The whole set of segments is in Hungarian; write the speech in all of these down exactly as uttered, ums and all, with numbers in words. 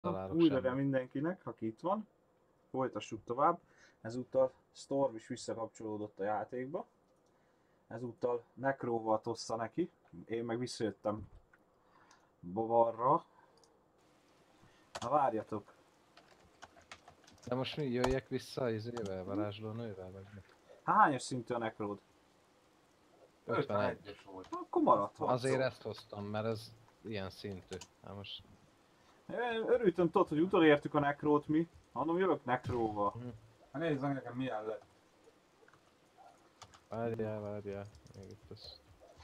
találok Új leve semmit. mindenkinek, aki itt van. Folytassuk tovább. Ezúttal Storm is visszakapcsolódott a játékba. Ezúttal Necróval tossza neki. Én meg visszajöttem Bovarra. Na várjatok. De most mi jöjjek vissza izével, varázsló nővel, vagy mi? Hányos szintű a Necród? ötvenegy. volt. Akkor maradhat. Azért ezt hoztam, mert ez ilyen szintű. Hát most... Én örültem, tudod, hogy utolértük a Necrót mi. Mondom, jövök Necróval. Hm. Hát nézd meg nekem milyen lett. Várjál, várjál. Még itt ez...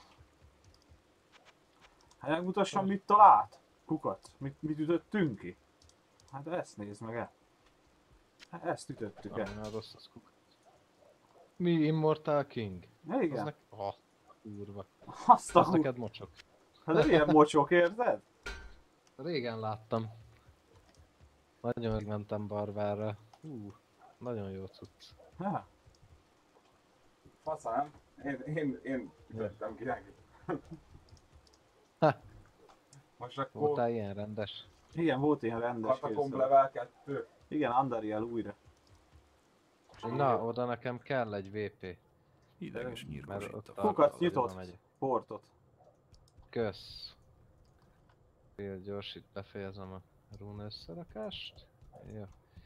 Hát megmutassam, mit talált? Kukat. Mit, mit ütöttünk ki? Hát ezt nézd meg el. Hát ezt ütöttük el. Ami már rossz, az kukat. Mi? Immortal King? Az Igen. nek... Ha, kurva. Azt a Az hú... neked mocsok. Hát de ilyen mocsok, érted? Régen láttam. Nagyon megmentem Barbárra. Hú, nagyon jó cucc. Ha. Fasza, nem? Én, én, én ütöttem ki neki. Ha. Most akkor Voltál ilyen rendes? Igen, volt ilyen rendes Katakomb készül. level kettő. Igen, Andariel újra. Na, oda nekem kell egy vé pé. Ideges nyírkos Mert itt ott a a- Kukat oda nyitott. megyek. Portot. Kösz. Fél gyors, itt befejezem a rune összerakást. Jó.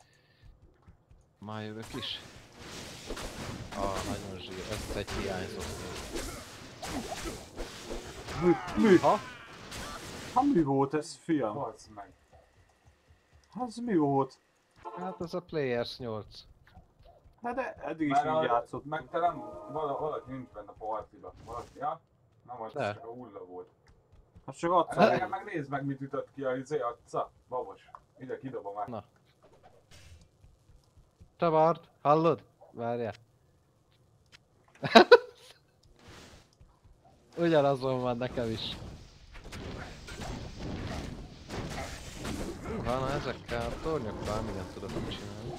Már jövök is. Ah, nagyon zsír. Ez egy hiányzott még. Mi? Mi? Ha? Ha mi volt ez, fiam? Halsz meg. Ez mi volt? Hát ez a Players nyolc. Hát de eddig is Mert így a- játszott. Meg te nem, vala, valaki nincs benne a partiba. Valaki, ja? Nem volt, De. ez csak a hulla volt. Hát csak Hát adsz nekem meg nézd meg mit ütött ki a izé, a ca, babos. Ide kidobom meg. Na. Tavart, hallod? Várjál. Ugyanazon van nekem is. Húha, na ezekkel a tornyokkal mindent tudok csinálni.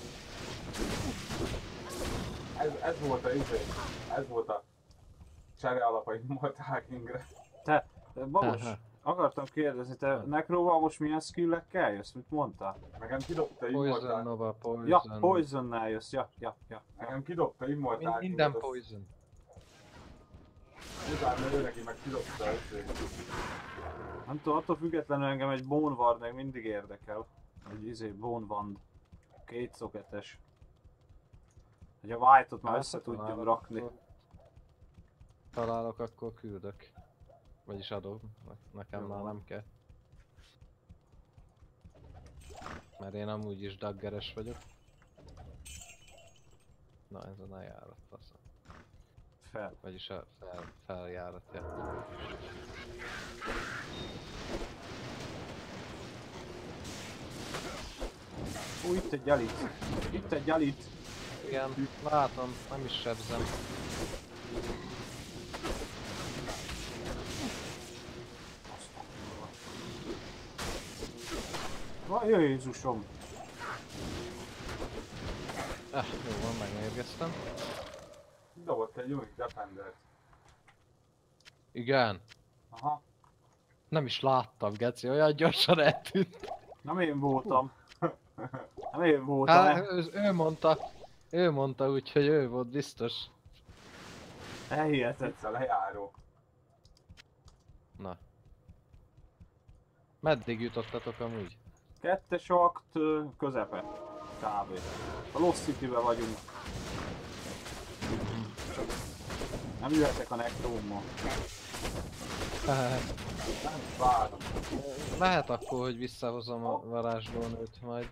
Ez, ez volt a izé, ez volt a csere alapa Immortal Kingre. Te, de Babos, Aha. akartam kérdezni, te Necróval most milyen skillekkel jössz? Mit mondtál? Nekem kidobta Poison Immortal, Nova, Poison... Ja, Poisonnál jössz, ja, ja, ja. nekem kidobta Immortal Min- minden Poison. Utána ő neki meg kidobta a izé. Nem tudom, attól függetlenül engem egy Bone Ward meg mindig érdekel. Egy izé, Bone Wand. Két szoketes. Hogy a White-ot már össze tudjam Találok, rakni. akkor- Találok, akkor küldök. Vagyis adom. Ne- Nekem Jó már van. nem kell. Mert én amúgy is daggeres vagyok. Na ez a lejárat, faszom. Fel. Vagyis a fel, feljáratja. Ó, itt egy gyalit. Itt egy gyalit. Igen, látom, nem is sebzem. Vaj, Jézusom. Eh, jó van, megmérgeztem. Dobott egy Unique Defender. Igen. Aha. Nem is láttam, geci, olyan gyorsan eltűnt. Nem én voltam. Nem én voltam. Hát, ő, ő mondta, ő mondta úgy, hogy ő volt biztos. Elhiheted. Itt a lejáró. Na. Meddig jutottatok amúgy? Kettes akt ö, közepe. Kb. A Lost City-be vagyunk. Nem jöhetek a Necrómmal. Nem várom. Lehet akkor, hogy visszahozom a varázslónőt majd.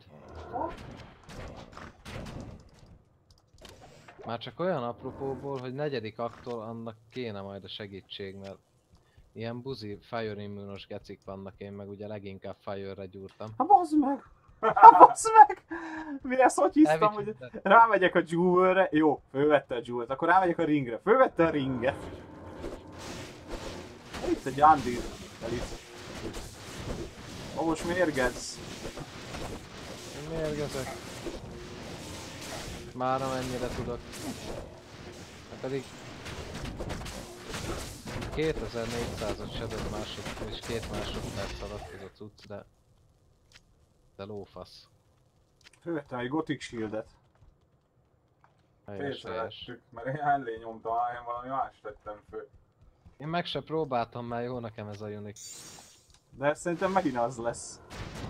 Már csak olyan apropóból, hogy negyedik aktól annak kéne majd a segítség, mert ilyen buzi Fire immunos gecik vannak, én meg ugye leginkább Fire-re gyúrtam. Ha bazd meg! Ha bazd meg! Mire ezt hogy hisztam, Elvitt hogy minden. rámegyek a Jewel-re. Jó, fölvette a Jewel-t, akkor rámegyek a ringre. Fölvette a ringet. Itt egy Andy. Elit. Ó, most mérgedsz. Én mérgezek. Már amennyire tudok. Hát pedig kétezer-négyszázat sebez másod, és két másodperc alatt ez a cucc, de te lófasz. Fölvettem egy Gothic Shieldet. Helyes, helyes. Félszerettük, mert én ellé nyomtam, én valami más tettem föl. Én meg se próbáltam, mert jó nekem ez a Unique. De szerintem megint az lesz.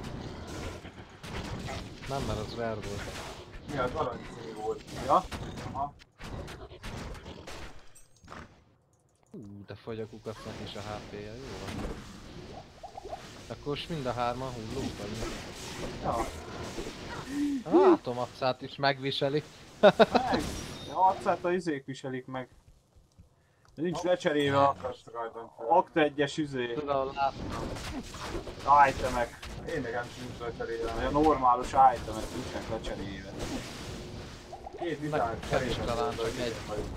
Nem, mert az rare volt. Mi az aranyszínű volt? Ja? Aha. Hú, de fogy a kukacnak is a há pé-je, jó van. Akkor most mind a hárman hullunk, vagy mi? Ja. A átomatszát is megviseli. Meg! A arcát a izék viselik meg. De nincs lecserélve a Azt akartam föl. Akt egyes izé, Tudom, láttam. itemek. Én nekem sincs lecserélve. A normális itemek nincsenek lecserélve. Két Meg vitált kevés talán csak egy.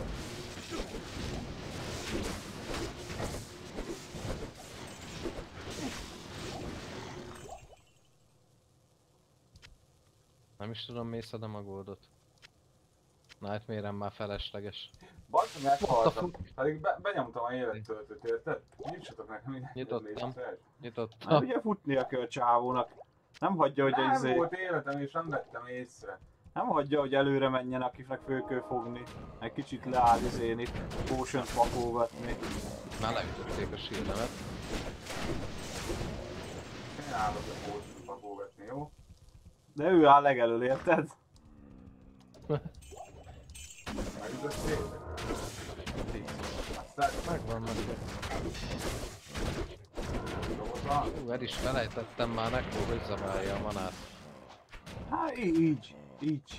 Nem is tudom, mész a magoldot. Nightmare-em már felesleges. Bassza, meghaltam. Pedig be, benyomtam a élettöltőt, érted? Nyitsatok nekem minden Nyitottam. Hát Nyitottam. ugye futnia kell a csávónak. Nem hagyja, hogy Nem izé, volt életem és nem vettem észre. nem hagyja, hogy előre menjen, akiknek föl kell fogni. Egy kicsit leáll izéni, potion pakolgatni. Már leütötték a shieldemet. Én állok a pótot pakolgatni, jó? De ő áll legelől, érted? Megütötték? Aztán Megvan, megvan. dobott van. Hú, el is felejtettem már nekó, hogy zabálja a manát. Hát í- így, így.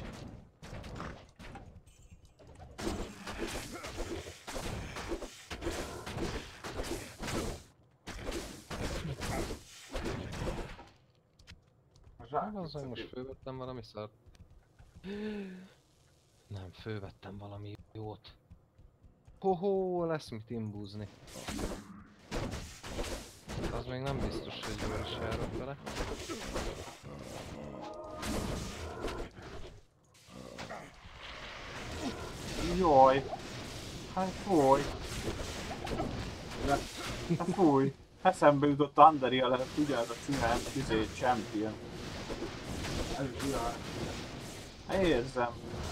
A zsák. Nem, az, hogy most fölvettem valami szart. Nem, fölvettem valami jót. Hoho, lesz mit imbúzni. Az még nem biztos, hogy jól is járok vele. Jaj. Hát fúj. Hát fúj. Eszembe jutott Andariel, hát tudjátok a címe, izé, Champion. Ez is olyan. Hát érzem.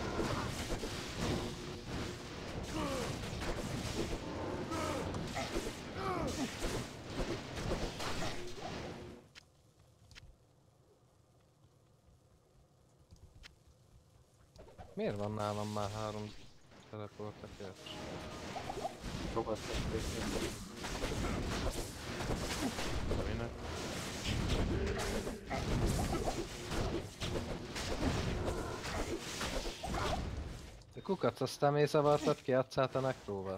Miért van nálam már három teleportatás? Sokat tették. Minek? De kukac, aztán mész avartad ki arcát a nekróval.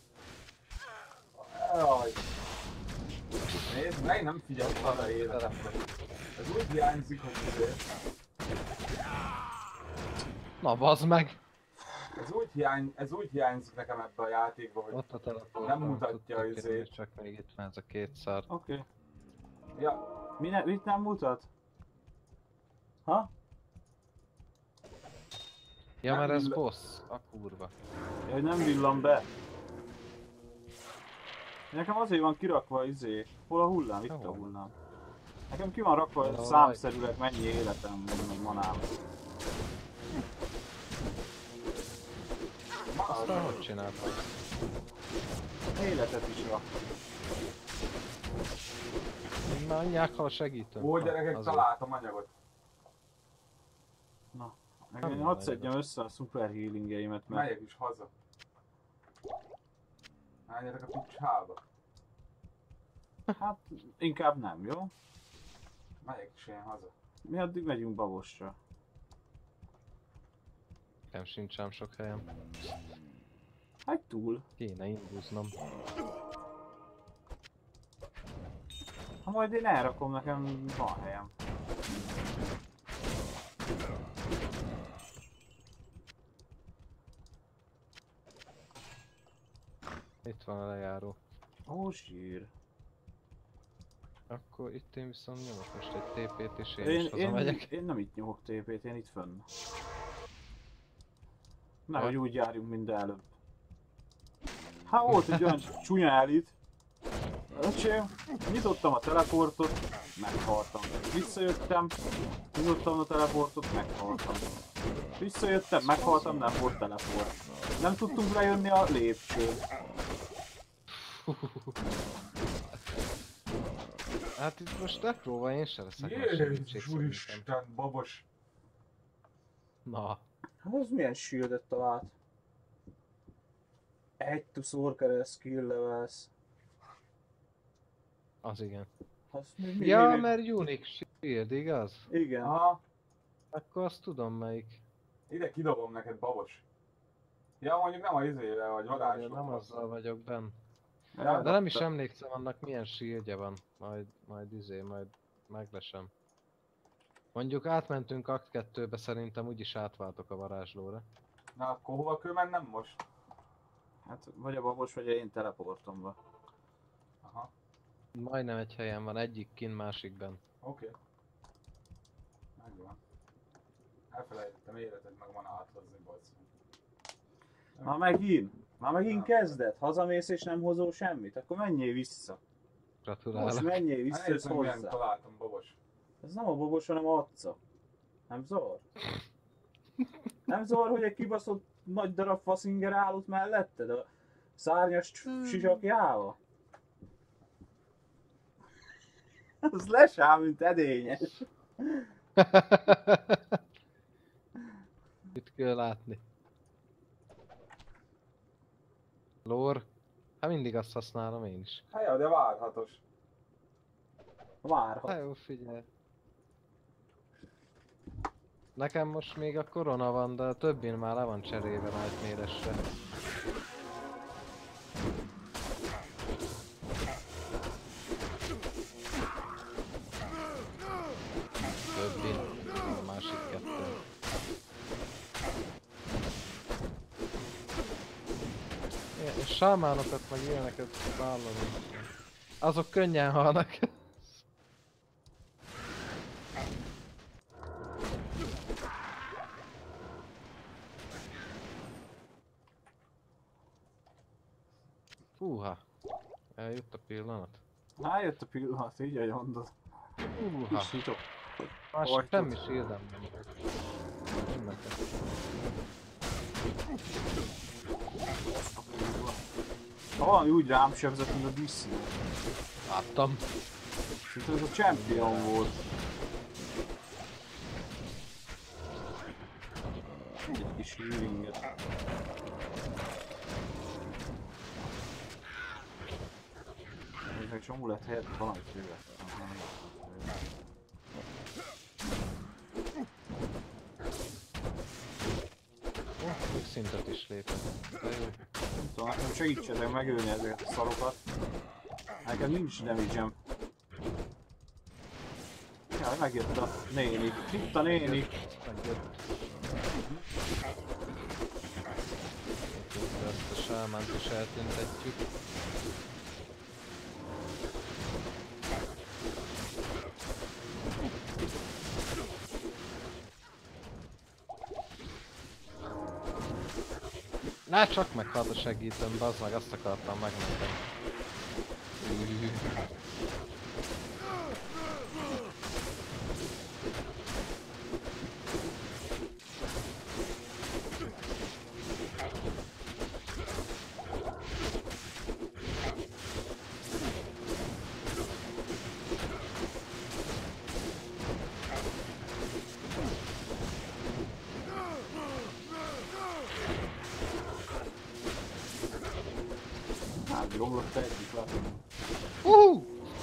Jaj. Nézd meg, nem figyeltem arra életem. Ez úgy hiányzik, hogy azért. Na bazd meg! Ez úgy, hiány, ez úgy hiányzik nekem ebbe a játékba, hogy Ott a teleport. nem mutatja az izét. Csak még itt van ez a két szar. Oké. Okay. Ja, Mi ne, mit nem mutat? Ha? Ja, Nem mert ez illet- boss. A kurva. Ja, hogy nem villan be. Nekem azért van kirakva izé. Hol a hullám? Itt a Hol? hullám. Nekem ki van rakva Jaj. számszerűleg mennyi életem van, meg manám. Aztán hogy csináltam? Életet is rak. Én már anyjákkal segítem. ó gyerekek, Azért. találtam anyagot. Na. Meg Nem én van hadd nagyon. szedjem össze a super healingeimet, mert Megyek is haza. Menjetek a picsába. hát inkább nem, jó? Megyek is én haza. Mi addig megyünk Babosra. Nekem sincs ám sok helyem. Hát túl. Kéne indúznom. Ha majd én elrakom, nekem van helyem. Itt van a lejáró. Ó, sír. Akkor itt én viszont nyomok most egy té pét és én, Én, is én, hazamegyek. én nem itt nyomok té pét, én itt fönn. Nehogy úgy járjunk, mint előbb. Hát volt egy olyan csúnya elit. Öcsém, nyitottam a teleportot, meghaltam. Visszajöttem, nyitottam a teleportot, meghaltam. Visszajöttem, meghaltam, nem volt teleport. Nem tudtunk lejönni a lépcsőn. Hát itt most Necróval én sem leszek nagy Jézus segítség szerintem. úristen, babos. Na, Az milyen shieldet talált? Egy to sorcerer skill levels. az igen. Az mi, mi, Ja, mi, mi? mert Unique Shield, igaz? Igen. Aha, Akkor azt tudom melyik. ide kidobom neked, babos. Ja, mondjuk nem a izével vagy Várjál, vadással. nem azzal vagyok benn. Ja, De nem is emlékszem annak milyen shieldje van. Majd, majd izé, majd meglesem. Mondjuk átmentünk akt kettőbe, szerintem úgyis átváltok a varázslóra. Na, akkor hova kell mennem most? Hát vagy a babos, vagy én teleportomba. Aha, Majdnem egy helyen van, egyik kint, másik benn. oké. Okay. Megvan. Elfelejtettem életet meg van áthozni, bocsi. Már megint? Már megint kezded? Hazamész és nem hozol semmit? Akkor menjél vissza. Gratulálok. Most menjél vissza, Hát ez nézzük, milyen hozzá. találtam, babos. Ez nem a babos, hanem a Atca. Nem zavar? Nem zavar, hogy egy kibaszott nagy darab faszinger áll ott melletted? A szárnyas sisakjával? Az lesál, mint edényes. Itt kell látni. Lore. Hát mindig azt használom én is. Hát de várhatos. Várhat. Hát jó, figyelj. Nekem most még a korona van, de a többin már le van cserélve Nightmare-esre. Többin. A másik kettő. Ilyen, és sámánokat meg ilyeneket vállalom. Azok könnyen halnak. Fúha. Eljött a pillanat. Rájött a pillanat, így ahogy mondod. Fúha. Kisítok. Más Ajtod. semmi shield-em nem van. Mindenket. Ha valami úgy rám sebzett, mint a Disney. Láttam. Szerintem ez a Champion volt. Egy kis healinget. Még meg csomó lett helyett valami főle. Ó, még szintet is lépett. De jó. Nem tudom, nekem segítsetek megölni ezeket a szarokat. Nekem nincs damage-em. Jaj, megjött a néni. Itt a néni. Megjött. Ezt a sámánt is eltüntetjük. Na csak meghalt a segítőm, bazd meg, azt akartam megmenteni. Üh. Hát, romlott egyik, látom. Uh!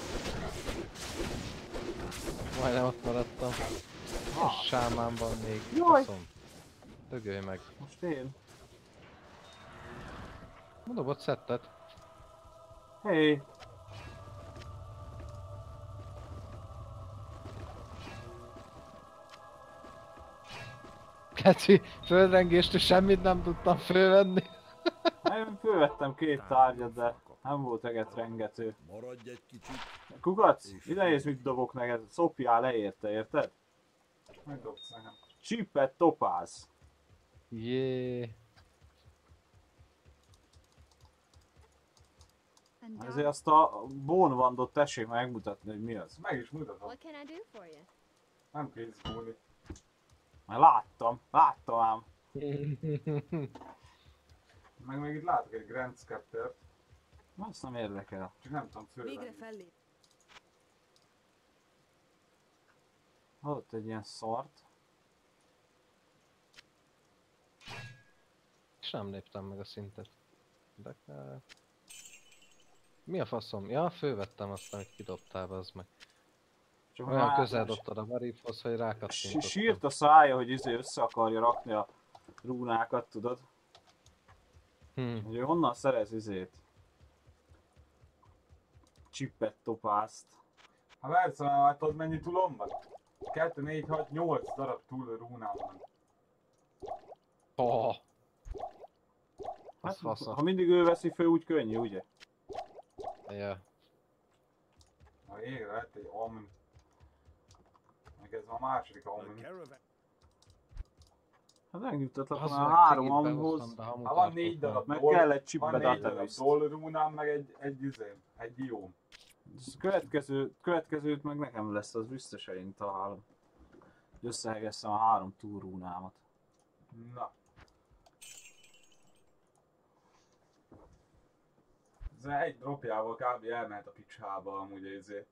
Majdnem ott maradtam. Ah. És sámán van még. Jaj! Faszom. Dögölj meg. Most én. Dobott szettet. Hey! Keci, földrengést és semmit nem tudtam fölvenni. Én fölvettem két tárgyat, de nem volt eget rengető. Maradj egy kicsit. Kukac, ide nézd, mit dobok neked. Szopjál le érte, érted? Megdobsz nekem. Csipet topáz. Jé. And Ezért azt a Bone Wandot tessék megmutatni, hogy mi az. Meg is mutatom. what can I do for you? Nem kell izgulni. Már láttam, láttam ám. Meg még itt látok egy Grand Scepter-t, Azt nem érdekel. csak nem tudom Végre fölvenni. fellép. Hallott egy ilyen szart. És nem léptem meg a szintet. De kell... Mi a faszom? Ja, fölvettem azt, amit kidobtál, az meg. Csak Olyan már- közel dobtad a varifhoz, hogy Si- rákattintottam. Sírt a szája, hogy izé össze akarja rakni a rúnákat, tudod? Hm. Hogy ő honnan szerez izét? Csippet, topázt. Ha vársz, már tudod mennyi tulom van? kettő, négy, hat, nyolc darab túl rúnám van. Oh, Hát, az fasza. ha mindig ő veszi föl, úgy könnyű, ugye? Ja. Na égre lett egy Omen. Meg ez a második Omen. Hát megnyugtatlak, Az már meg három segít amhoz, behoztam, de hamut Hát van tartottam. négy darab meg doll, kell egy van csippet négy darab database. doll rúnám, meg egy, egy izé, egy dióm. Következő, következőt meg nekem lesz, az biztos, hogy én találom. Összehegesszem a három túrúnámat. Na. Ez egy dropjával kb. Elmehet a picsába amúgy izé.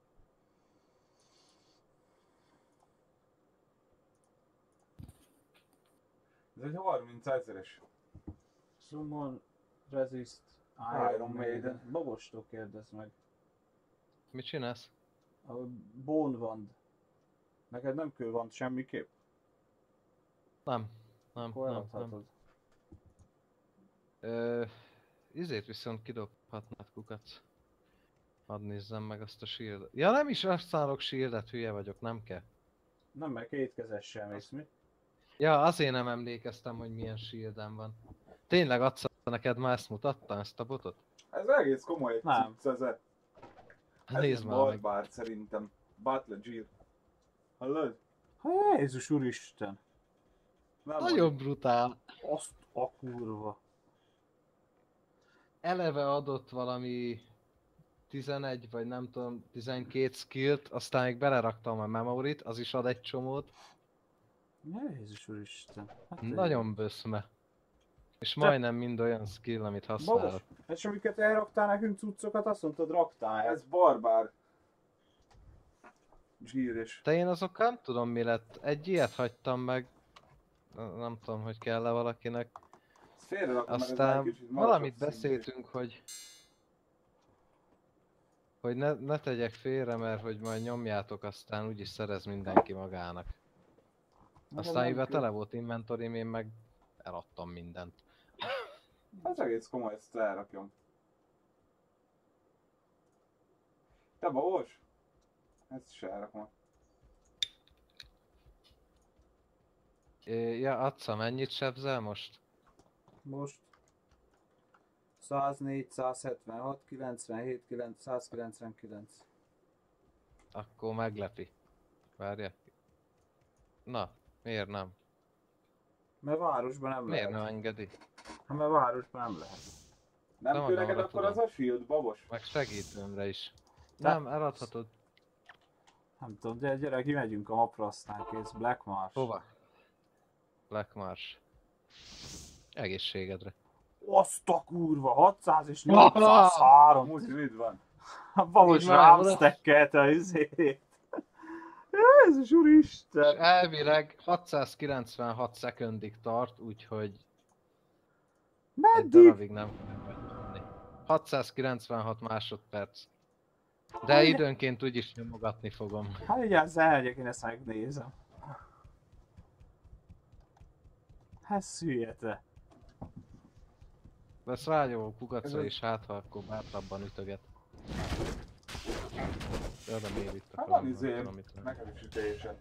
Ez egy harminc ezeres. Summon, Resist, Iron Maiden. Babostól kérdezd meg. Mit csinálsz? A Bone Wand. Neked nem kő van semmiképp? Nem. Nem, Akkor nem, eladhatod. nem. Ö, izét viszont kidobhatnád, kukac. Hadd nézzem meg azt a shieldet. Ja, nem is használok shieldet, hülye vagyok, nem kell. Nem, mert kétkezessel mész, mi? Ja, azért nem emlékeztem, hogy milyen shieldem van. Tényleg adsz neked már ezt mutattam, ezt a botot? Ez egész komoly egy Nem. cucc, ez. Ez Nézd egy már meg. barbár szerintem. Battle Gear. Hallod? Ha Jézus úristen! Nem Nagyon brutál. Azt a kurva. Eleve adott valami tizenegy vagy nem tudom, tizenkét skillt, aztán még beleraktam a memorit, az is ad egy csomót. Jézus úristen. Hát Nagyon böszme. És majdnem mind olyan skill, amit használok. Babos, és amiket elraktál nekünk cuccokat, azt mondtad raktál. Ez barbár. Gear-es. De én azok nem tudom mi lett. Egy ilyet hagytam meg. Na- Nem tudom, hogy kell-e valakinek. Ezt félrerakom, mert ez már Aztán egy kicsit magasabb valamit szintű. beszéltünk, hogy... Hogy ne, ne tegyek félre, mert hogy majd nyomjátok, aztán úgyis szerez mindenki magának. Aztán mivel tele volt inventorim, én meg eladtam mindent. Ez egész komoly, ezt elrakjam. Te babos? Ezt is elrakom. É, ja, Atca, mennyit sebzel most? Most száznégy, százhetvenhat, kilencvenhét, százkilencvenkilenc. Akkor meglepi. Várja. Na, miért nem? Mert városban nem Miért lehet. nem engedi? Hát mert városban nem lehet. Nem Nem kell neked magamra akkor az tudom. a shield, babos? Meg segítőmre is. De- Nem, eladhatod. Nem tudom, de gyere, kimegyünk a mapra, aztán kész. Black Marsh. Hova? Black Marsh. Egészségedre. Azt a kurva, hatszáz és nyolcszázhárom. Muci, mit van? Babos Így már, rám uram. stackelte a izét. Jézus És úristen. elvileg hatszázkilencvenhat szekundig tart, úgyhogy egy Meddig? darabig nem fogom megnyomni. hatszázkilencvenhat másodperc. De Hogy- időnként úgyis nyomogatni fogom. Hát vigyázz, elmegyek, én ezt megnézem. Hát szülje te. Lesz rágyó kukacra Ez és hát ha akkor bátrabban ütöget. Ja, de miért itt Hát akarom, van izé, nem tudom, mit nem. neked is ütésen.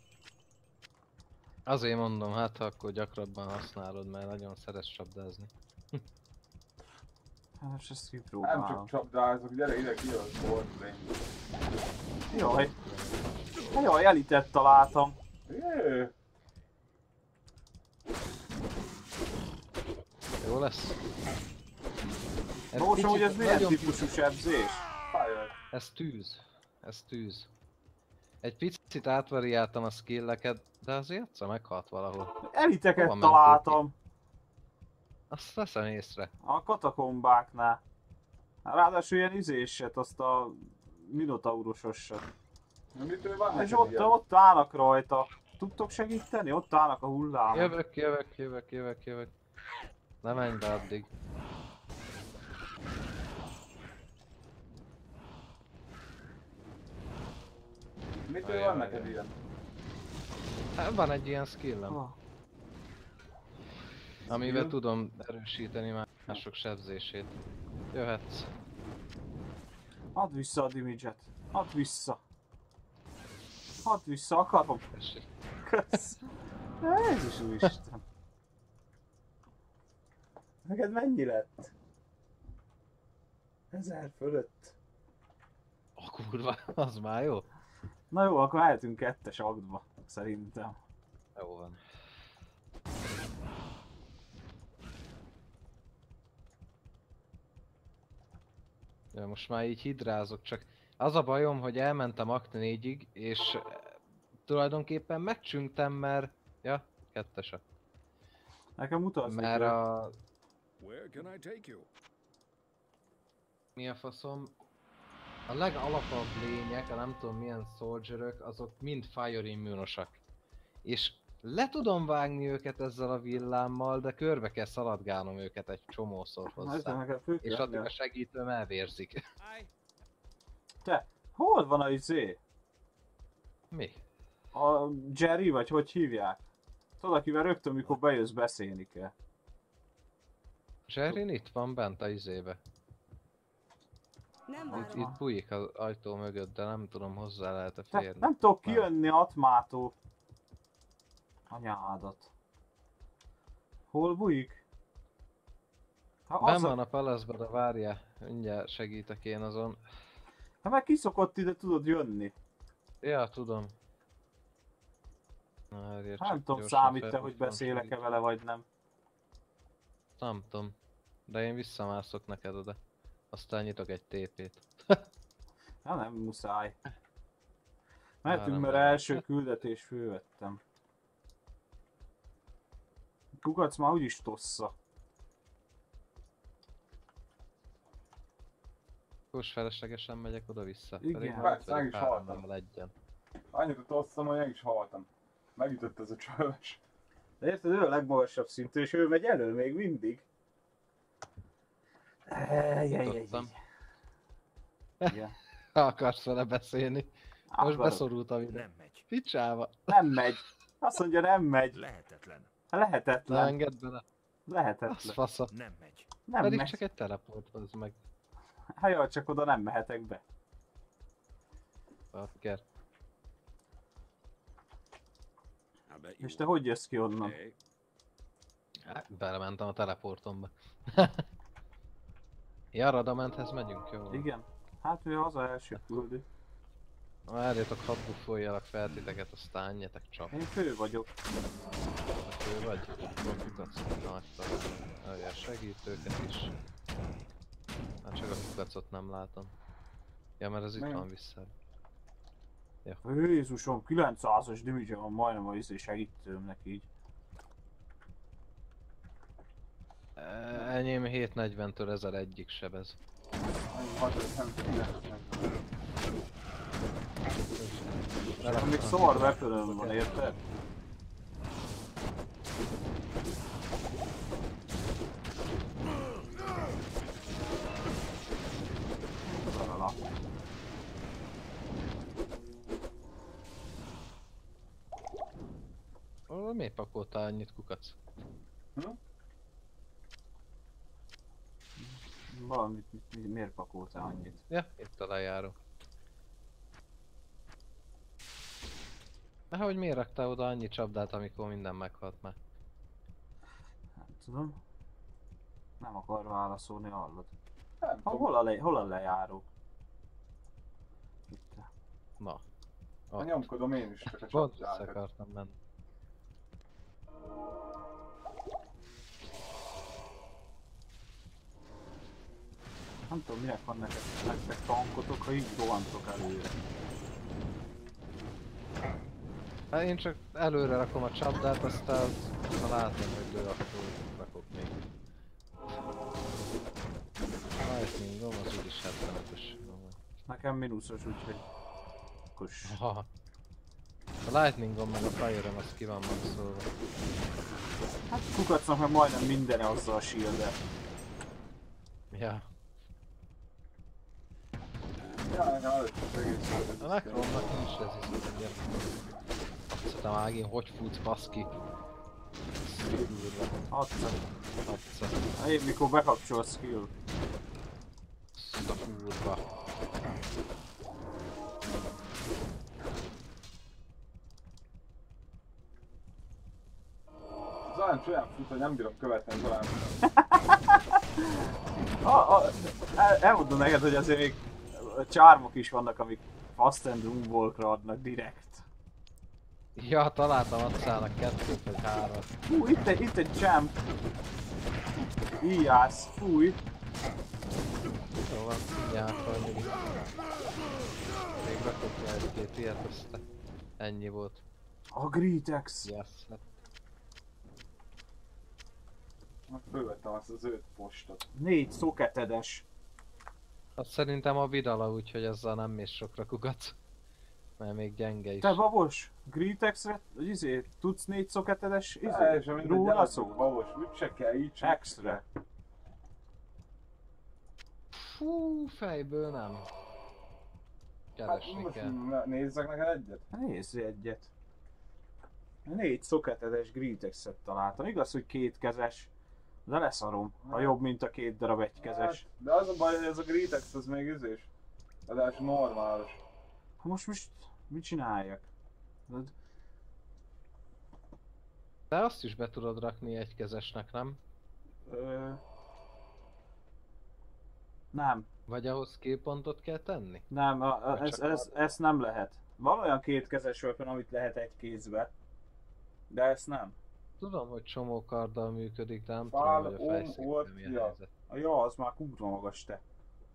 Azért mondom, hát ha akkor gyakrabban használod, mert nagyon szeretsz csapdázni. Hát most ezt Nem kipróbálom. csak csapdázok, gyere ide ki a sportlény. Jaj. Hát jaj, elitet találtam. Jé, Jó lesz? Ez Most hogy kicsit ez milyen nagyon típusú sebzés? Fire. Ez tűz. Ez tűz. Egy picit átvariáltam a skilleket, de az Jacca meghalt valahol. Hova Eliteket mentél találtam Azt veszem észre. a katakombáknál. Ráadásul ilyen izéset, azt a minotaurusosat. Na mitől van És neked ott, ilyen? ott állnak rajta. Tudtok segíteni? Ott állnak a hullámon. Jövök, jövök, jövök, jövök, jövök. Ne menj be addig. Mitől Ajaj, van ajaj. neked ilyen? Hát van egy ilyen skillem, Ah, amivel Skill? tudom erősíteni mások sebzését. Jöhetsz. add vissza a damage-et. Add vissza. Add vissza, akarom. Tessék. Kösz. Jézus úristen. Neked mennyi lett? Ezer fölött. A kurva, az már jó. Na jó, akkor mehetünk kettes aktba, szerintem. Jó van. Ja, most már így hidrázok, csak az a bajom, hogy elmentem akt négyig, és eh, tulajdonképpen megcsüngtem, mert... Ja, kettes akt. Nekem mutatsz Mert neki. a... Where can I take you? Mi a faszom? A legalapabb lények, a nem tudom milyen soldierök, azok mind fire immunosak. És le tudom vágni őket ezzel a villámmal, de körbe kell szaladgálnom őket egy csomószor Na, ez hozzá. nekem fő És kell addig a lennie. segítőm elvérzik. Te, hol van a izé? Mi? A Jerry, vagy hogy hívják? Tudod, akivel rögtön, mikor bejössz, beszélni kell. Jerry itt van bent a izébe. Nem Itt, várom. itt bújik az ajtó mögött, de nem tudom hozzá lehet-e Te, férni. nem tudok kijönni Atmától. Anyádat. Hol bújik? Ha Ben az a... van a palacban, de várjál, mindjárt segítek én azon. Ha meg kiszokott ide, tudod jönni. Ja, tudom. Na, várjál, Nem csak tudom, gyorsan számít-e, fel- hogy fel- beszélek-e vele, vagy nem. Nem tudom. De én visszamászok neked oda. Aztán nyitok egy té pét. Ja, nem muszáj. Mehetünk, nem mert lehet. első küldetés fővettem. Kukac már úgyis tossza. Most feleslegesen megyek oda-vissza. Igen. Pedig Hát, már ott meg vagyok is haltam. háromnál egyen. Annyit utolsztam, hogy meg is haltam. Megütött ez a csöves. De érted, ő a legmagasabb szintű, és ő megy elő még mindig. Jutottam. Igen. Ha akarsz vele beszélni. Most Akarok. beszorultam ide. Nem megy. Picsába. Nem megy. Azt mondja, nem megy. Lehetetlen. Ne Lehetetlen. engedd bele. Az Lehetetlen. fasza. Nem megy. Nem Pedig megy. csak egy teleport, az meg. Hát jaj, csak oda nem mehetek be. Bakker. I bet you És te hogy jössz ki onnan? Hey, Hát, belementem a teleportomba. Ja, Radamenthez megyünk, jó? Igen. Hát ő haza első küldő. Várjatok, hadd buffoljalak fel titeket, aztán ennyetek csap. Én fő vagyok. A fő vagy? Akkor kukacot láttam. Olyan segítőket is. Hát csak a kukacot nem látom. Ja, mert ez itt Nem. van vissza. Jézusom, kilencszázas damage van majdnem a izé segítőmnek így. E, Enyém hétszáznegyventől ezer egyig sebez. annyi hat, nem tudom. Nekem még szar weaponöm van, érted? Szarala. Ó, miért pakoltál annyit kukac? Valamit, mi, mi, miért pakoltál annyit? Ja, itt a lejáró. De hogy miért raktál oda annyi csapdát, amikor minden meghalt már? Nem tudom. Nem akar válaszolni, hallod? Nem Ha, tudom. hol, a le, hol a lejáró? Itt. Na. Ha nyomkodom én is, csak a Pont vissza csapdákat. akartam menni. Nem tudom, minek van neked, nektek tankotok, ha így rohantok előre. Hát én csak előre rakom a csapdát, aztán ha látom, hogy lő, akkor rakok még. Lightningom az úgyis hetvenötös. Nekem mínuszos, úgyhogy... Kus. Aha. A Lightningom meg a Fire-em az ki van maxolva. Hát kukacnak meg majdnem minden azzal a shield-el. Ja. Ja, nekem előtt az egész A Necromnak nincs resistance, ugye. Szerintem Ágin, hogy futsz, baszki? Szűrülve. Hatszor. Hatszor. Én mikor bekapcsol a skill. Szűrülve. Zalán olyan fut, hogy nem bírom követni Zalán. Ah, ah, el, elmondom neked, hogy azért még charmok is vannak, amik Fast and Moonwalkra adnak direkt. Ja, találtam Atszának kettőt vagy három. Fú, itt egy, itt egy champ. Íjász, fúj. Jó van, jártam még. Még rakok le egy-két ilyet, aztán ennyi volt. A Gritex. Yes, hát Fölvettem azt az öt postot. Négy szoketedes. azt szerintem a Vidala, úgyhogy ezzel nem mész sokra kukat. Mert még gyenge is. Te babos, Gritexre, hogy izé, tudsz négy szoketedes izé? Teljesen mindegy, Róla el szó? babos, úgy se kell, így sem. Extra. Fú, fejből nem. Hát Keresni most kell. na- nézzek neked egyet. Nézz egyet. Négy szoketedes Gritexet találtam. Igaz, hogy kétkezes. De leszarom, ha jobb, mint a két darab egykezes. Hát, de az a baj, hogy ez a Gritex az még üzés. Ráadásul normális. Ha most most mit csináljak? Tudod? De azt is be tudod rakni egykezesnek, nem? Ö... Nem, Vagy ahhoz képpontot kell tenni? nem, a, a, Vagy ez, csak ez, ez nem lehet. Van olyan kétkezes weapon, amit lehet egy kézbe. De ezt nem. Tudom, hogy csomó karddal működik, de nem Fál, tudom, hogy a om, fejszékben volt, milyen ja. helyzet. A ja, az már kurva magas te.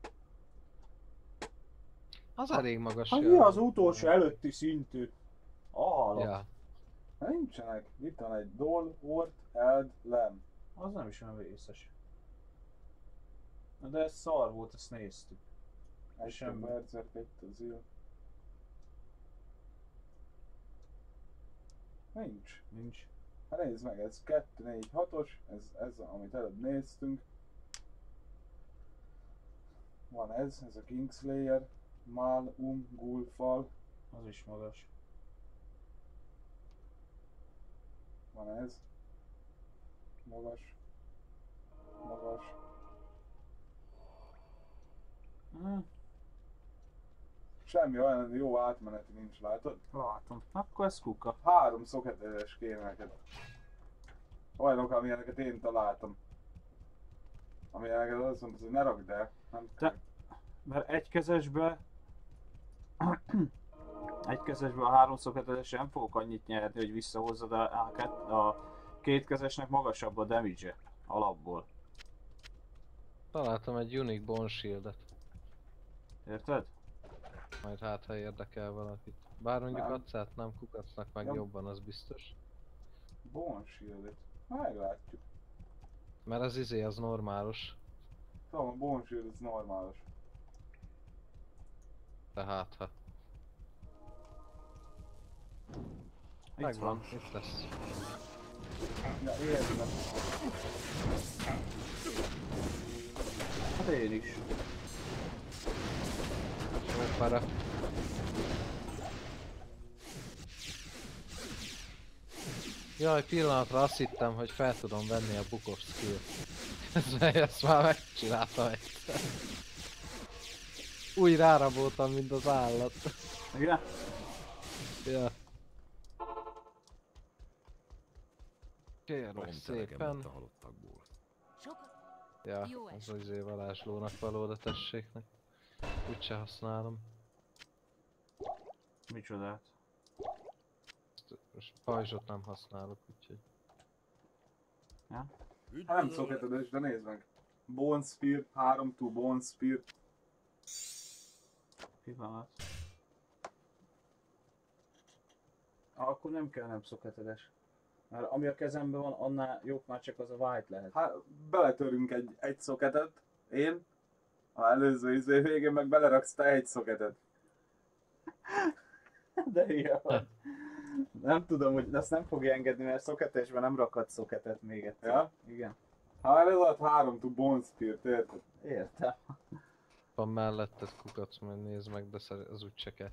Az elég magas. Hát ja. mi az utolsó előtti szintű? Állat. Ja. Hát nincsenek. Itt van egy Dol, Hort, Eld, Lem. Az nem is olyan vészes. Na de ez szar volt, ezt néztük. Egy Semmi. Berserk, egy az il. Nincs. Nincs. Hát nézd meg, ez kettő négy hatos, ez, ez amit előbb néztünk. Van ez, ez a Kingslayer, Mal, Um, Gulfal. Az is magas. Van ez. Magas. Magas. Hm, Semmi olyan jó átmeneti nincs, látod? látom. Akkor ez kuka. Három szoketeres kéne neked. Olyanok, amilyeneket én találtam. Amilyeneket azt mondtad, hogy ne rakd el. Nem Te- Mert egy kezesbe... egy kezesbe a három szoketedes nem fogok annyit nyerni, hogy visszahozzad a, a, kett- a két kezesnek magasabb a damage-e alapból. Találtam egy Unique Bone Shield-et. Érted? Majd hát, ha érdekel valakit. Bár mondjuk Nem. Atszát nem, Kukacnak meg Nem. jobban, az biztos. Bone Shield-et. Meglátjuk. Mert az izé az normális. Tudom, a Bone Shield ez normális. Tehát ha. Itt Megvan, van. itt lesz. Ja, értem. Hát én is. Jó para. Jaj, pillanatra azt hittem, hogy fel tudom venni a Book of Skill. Ezt már megcsináltam egyszer. Úgy ráraboltam, mint az állat. Igen? Ja. Kérlek Romtelegem szépen. lett a halottakból. Sokat Ja, Jó az eső. izé varázslónak való, de tesséknek. Úgyse használom. Micsodát? Ezt- Most pajzsot nem használok, úgyhogy... Hát nem szoketedes, de nézd meg. Bone Spear, három two Bone Spear. Pillanat. Ah, akkor nem kell nem szoketedes. Mert ami a kezemben van, annál jobb már csak az a white lehet. Hát beletörünk egy, egy szoketet, én. A előző izé végén meg beleraksz te egy szoketet. De ilyen van. Nem tudom, hogy azt nem fogja engedni, mert szoketesben nem rakad szoketet még egyszer. Ja? Igen. Hát ez alatt három two Bone Spear, érted? Értem. Van melletted kukac, majd nézd meg, de szer- az úgy se kell.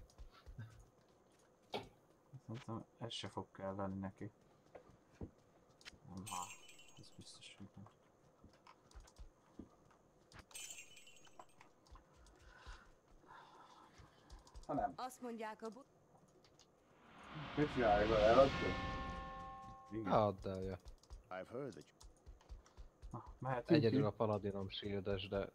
Szerintem ez se fog kelleni neki. Nem, hát, ez biztos, hogy nem. Ha nem. Azt mondják a bu- Mit csinálj vele, eladtad? Igen. Add el, ja. I've heard that Na, mehetünk Egyedül ki. a paladinom shieldes, de...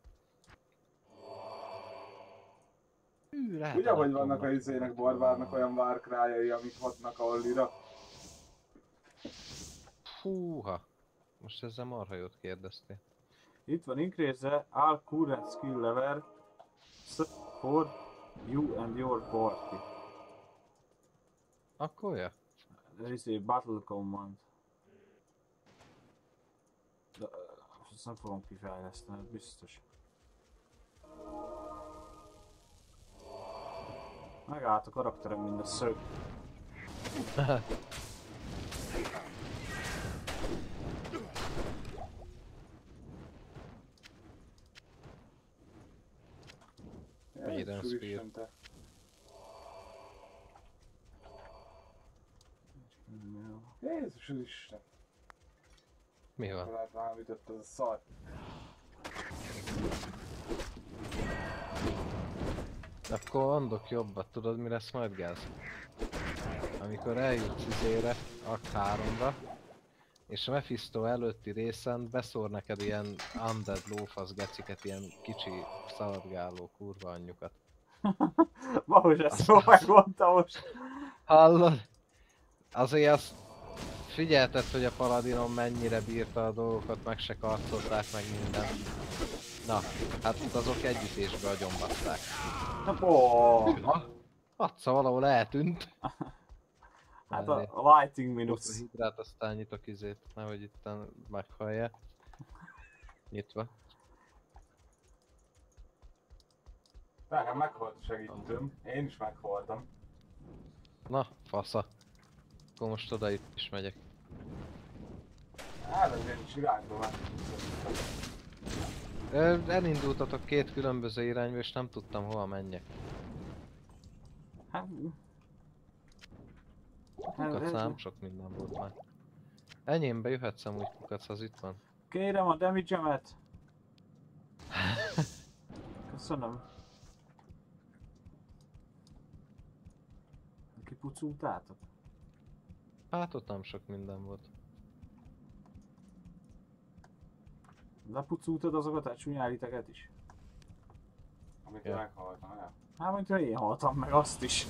Hű, lehet Ugye, hogy alatt vannak a izének, barbárnak olyan várkrájai, amik hatnak a Ollira? Húha. Most ezzel marha jót kérdeztél. Itt van increase all current skill level for you and your party. Akkor ja? There is a battle command. De, ö, ezt nem fogom kifejleszteni, ez biztos. Megállt a karakterem, mint a szög. Maiden Jézus Spear. Isten, te. Jézus Isten. Mi van? Lehet már ütött ez a szar. Akkor mondok jobbat, tudod mi lesz majd, Gáz? Amikor eljutsz izére, Akt háromra, és a Mephisto előtti részen beszór neked ilyen undead lófasz geciket, ilyen kicsi szaladgáló kurva anyjukat. Valahogy ezt jól megmondta most. Hallod? Azért azt figyelted, hogy a Paladinon mennyire bírta a dolgokat, meg se karcolták meg minden. Na, hát azok együttésbe agyonbaszták. Ó, Ha? Atca valahol eltűnt. hát a lighting Ott a minusz. hidrát, aztán nyitok izét, nehogy itten meghallja. Nyitva. Nekem meghalt a segítőm. Én is meghaltam. Na, fasza. Akkor most oda itt is megyek. Hát ez én is irányba már. Ö, elindultatok két különböző irányba, és nem tudtam hova menjek. Hát, Kukac nem sok minden volt már. Enyémbe jöhetsz amúgy, kukac, az itt van. kérem a damage-emet. Köszönöm. Kipucultátok? Hát ott nem sok minden volt. Lepucultad azokat a csúnyáliteket is? Amit Ja. ja. meghaltam, ja. Hát mondjuk én haltam meg azt is.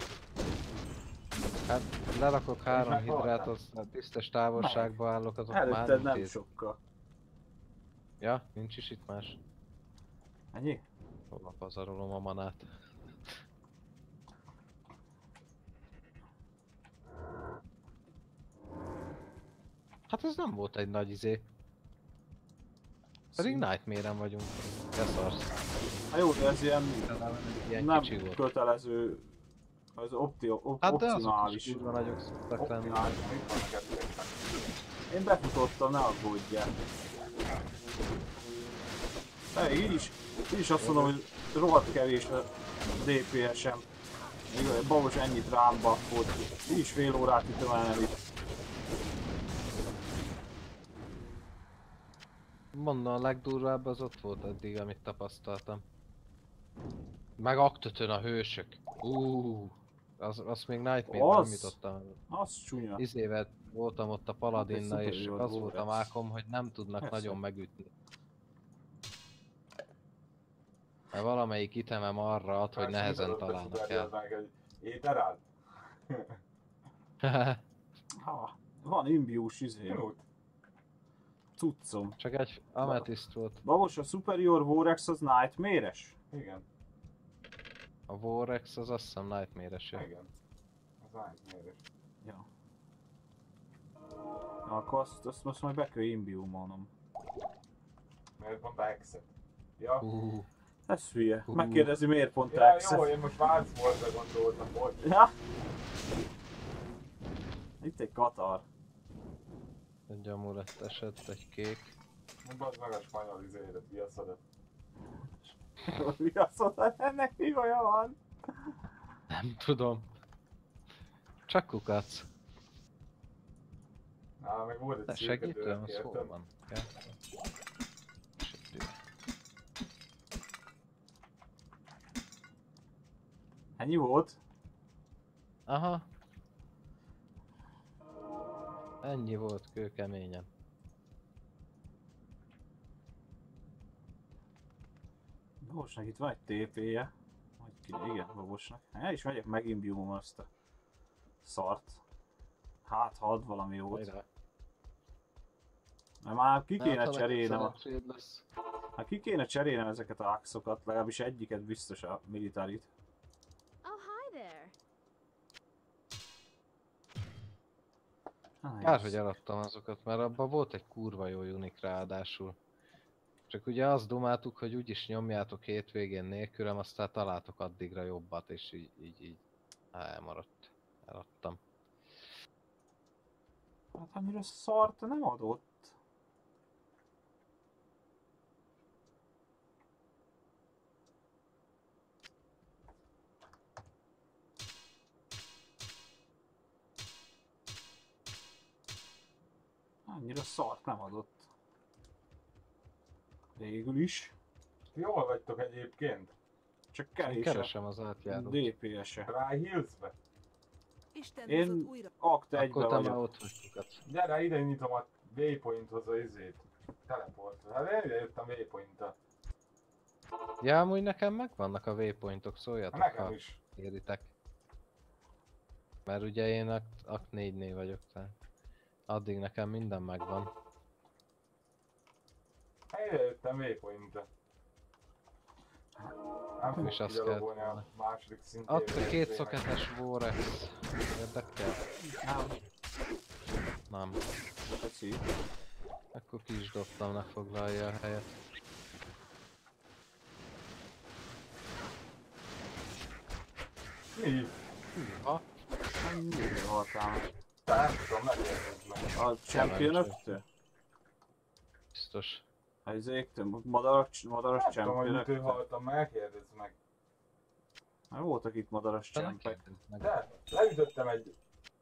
Hát lerakok három meghaltál? hidrát, az a tisztes távolságba állok, azok már Előtted nem intéz. sokkal. Ja, nincs is itt más. Ennyi? Hova pazarolom a manát. Hát ez nem volt egy nagy izé. Pedig Nightmare-en vagyunk. Beszarsz. Hát jó, de ez ilyen Ilyen nem kicsi volt. kötelező. Az opti op Hát de azok optimális. is kurva nagyok szoktak lenni. Optimális, mit van neked tényleg? Én befutottam, ne aggódjál. Hey, így is, így is azt mondom, hogy rohadt kevés a dé pé es-em. Igaz, Babos ennyit rám bakkott. Így is fél órát ütöm el itt. Mondom, a legdurvább az ott volt eddig, amit tapasztaltam. Meg Aktötön a hősök. Uuuuh. Az, azt még Nightmare-ben nem Az? jutottam. Az csúnya. Izével voltam ott a Paladinnal, és superior az volt a Vortex. mákom, hogy nem tudnak Persze. nagyon megütni. Mert valamelyik itemem arra ad, hogy Persze, nehezen mit adott a találnak Superior el. meg egy éterád? Ha, van imbiús izé. Minút. cuccom. Csak egy ametiszt volt. Babos, a Superior Vorex az Nightmare-es? Igen, A Vorex az azt hiszem Nightmare-es. igen. Az Nightmare-es. Ja. Na, akkor azt, azt most majd be kell imbiumolnom. Miért pont Exet? Ja. Uh, Ez hülye. Hú. Megkérdezi miért pont Ja, Exet. jó, én most Wadsworthra gondoltam, bocs. Ja. Itt egy Katar. egy amulet esett, egy kék. Bazd meg a spanyol izéret, viaszodat. Mi azt mondta, ennek mi olyan van? Nem tudom. Csak kukac. Á, meg volt De egy szürke segítőm, az hol érted? van? Ja. Segítő. Ennyi volt? Aha. Ennyi volt kőkeményen. Babosnak itt van egy té pé-je. Vagy ki, igen, Babosnak. El is megyek, megint biomom azt a szart. Hát, ha ad valami jót. Hajrá. Mert már ki Hát, kéne ha neked cserélnem, a, szerencséd lesz. hát ki kéne cserélnem ezeket a axokat, legalábbis egyiket biztos a militarit. Oh, hi there. Ah, Kár, yes. hogy eladtam azokat, mert abban volt egy kurva jó unik ráadásul. Csak ugye azt dumáltuk, hogy úgyis nyomjátok hétvégén nélkülem, aztán találtok addigra jobbat, és így, így, így elmaradt. Eladtam. Hát annyira szart nem adott. Annyira szart nem adott. Végül is. Jól vagytok egyébként? Csak Én kevés keresem az a átjárót. dé pé es-e. Rye Hillsbe? Isten Én hozott újra. akt egybe Akkor te már vagyok. ott vagy kukac. Gyere, ide nyitom a waypointhoz a izét. Teleportot. Hát én ide jöttem waypoint-a. Ja, amúgy nekem megvannak a waypointok, szóljatok, Nekem ha is. éritek. Mert ugye én akt, akt négynél vagyok, tehát addig nekem minden megvan. Hát ide jöttem waypoint-a. Nem fogok is azt kigyalogolni kellett a második szintén. Ott a két szoketes Vorex. Érdekel? Nem. Nem. Köszi. Akkor ki is dobtam, ne foglalja a helyet. Mi? Ha? Miért haltál meg? Te nem tudom, megkérdezd meg. A championöktől? Biztos. A izéktől? Madaras, madaras Nem tudom, hogy mitől championöktől? haltam, megkérdezd meg. Hát voltak itt madaras Te ne champek. kérdezd meg. De, leütöttem egy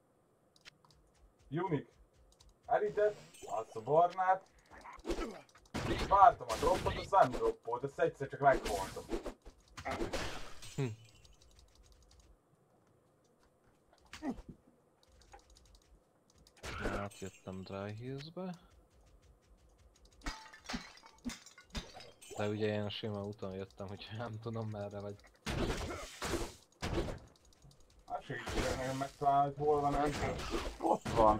Unique Elitet, azt a barnát, vártam a droppot, az nem droppolt, azt egyszer csak meghaltam. Átjöttem Dry Hills-be. De ugye én a sima úton jöttem, úgyhogy nem tudom merre vagy. Hát segítségek nekem megtalálni, hogy hol van, nem tudom. Ott van.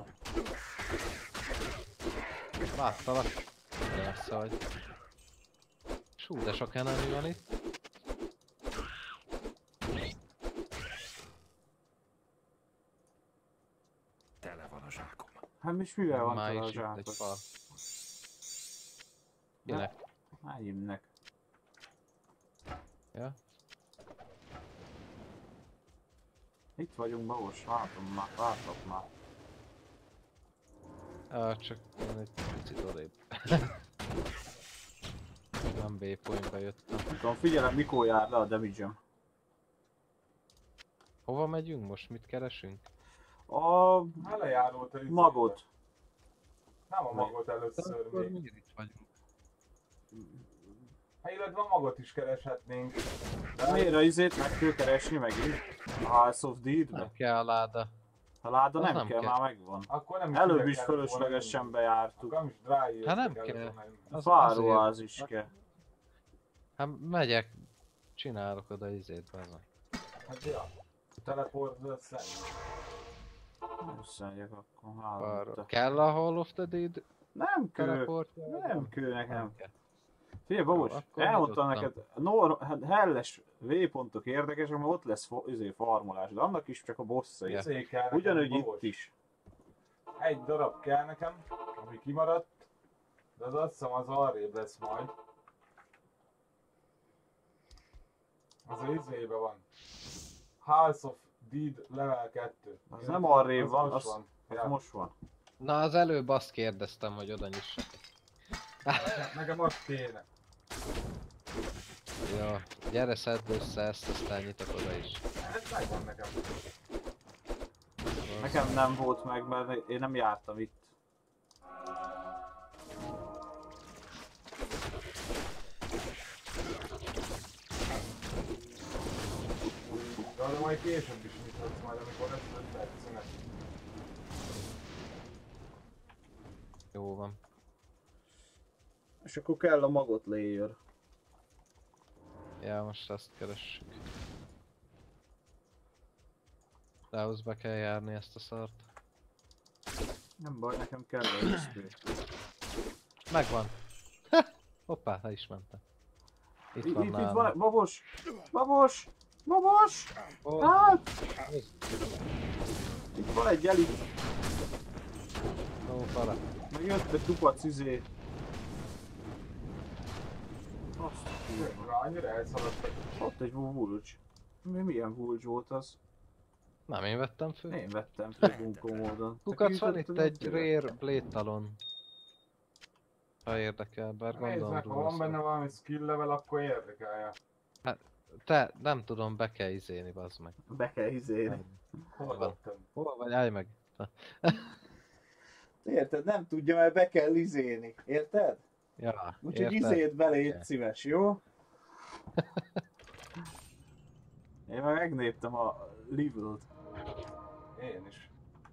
Láttalak. Messze vagy. Sú, de sok enemy van itt. Tele van a zsákom. Hát mi is mivel van Már tele a is itt egy zsákot? fal. Kinek? Hányimnek. Ja? Itt vagyunk, Babos, látom már, látok már. Ah, csak én egy picit odébb. Nem B-pointba jöttem. Nem tudom, figyelem, mikor jár le a damage-em. Hova megyünk most? Mit keresünk? A Elejárult a izébe. magot. Nem a magot először Akkor még. miért itt vagyunk? Hát illetve a magot is kereshetnénk. De Miért a izét meg kell keresni megint? A House of Deed-be? Nem kell a láda. A láda Az nem, nem kell, kell. már megvan. akkor nem is Előbb ide is kellett volna fölöslegesen menni. bejártuk. Akkor nem is dry Hát nem kellett kell. volna menni. Az- Fáróház is azért- kell. Hát megyek. Csinálok oda izét, bazd. Hát ja. Teleport lesz ennyi. Összeadjak akkor Arra. hálót. Kell a Hall of the Dead Nem kő. Teleportja? Nem kő nekem. kell. Figyelj, Babos, Jó, akkor elmondtam nyitottam. neked, nor, hát helles V-pontok érdekesek, mert ott lesz fo, izé, farmolás, de annak is csak a bosszai. Ja. Izé kell nekem, Ugyanúgy Babos. itt is. Egy darab kell nekem, ami kimaradt, de az azt hiszem az arrébb lesz majd. Az a izébe van. House of Deed level kettő. Az nem arrébb Az van, most az, van. az Ja. most van. Na az előbb azt kérdeztem, hogy oda nyissak. Nekem azt kéne. Jó, gyere szedd össze ezt, aztán nyitok oda is. Ez megvan nekem. Nekem nem volt meg, mert én nem jártam itt. De, de majd később is nyithatsz majd, amikor lesz öt perc szünet. Jó van. És akkor kell a magot layer. Ja, most ezt keressük. De ahhoz be kell járni ezt a szart. Nem baj, nekem kell a es pé. Megvan. Ha! Hoppá, le is mentem. Itt Itt, van itt, itt nálam. van, Babos! Babos! Babos! Hol? Hát! Itt van egy elit, Ó, fara. meg jött egy kupac izé. Azt a kurva. Annyira elszaladtak. Ott egy vulcs. Mi, milyen vulcs volt az? Nem, én vettem föl. Én vettem föl bunkó módon. Kukac, van itt egy Rare Blade Talon. Ha érdekel, bár Nézd gondolom meg, ha róla van szól. benne valami skill level, akkor érdekelje. Te, nem tudom, be kell izéni, bazd meg. Be kell izélni. Hol Van. dobtam? Hol vagy? Állj meg. Érted? Nem tudja, mert be kell izélni. Érted? Ja, Úgyhogy érted? izéld bele, légy Igen. szíves, jó? Én már megnéptem a levelt. Én is.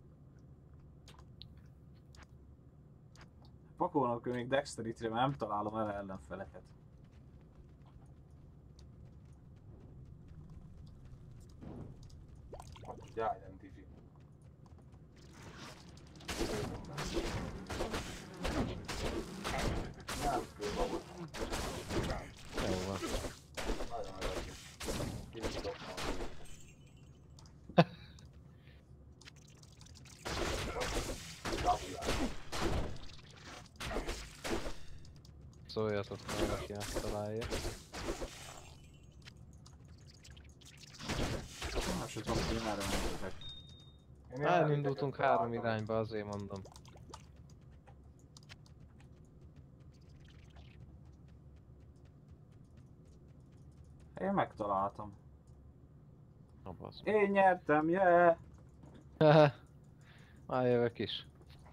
Pakolnak még Dexterity-re, mert nem találom el ellenfeleket. Jaj, nem tifi. Nem kell babot. Jó van. Nagyon öreg. Kicsit Szóljatok, ha valaki ezt találja. Nem se tudom, hogy merre mentetek. Elindultunk három irányba, azért mondom. Én megtaláltam. Na bazd. Én nyertem, yeah! Már jövök is.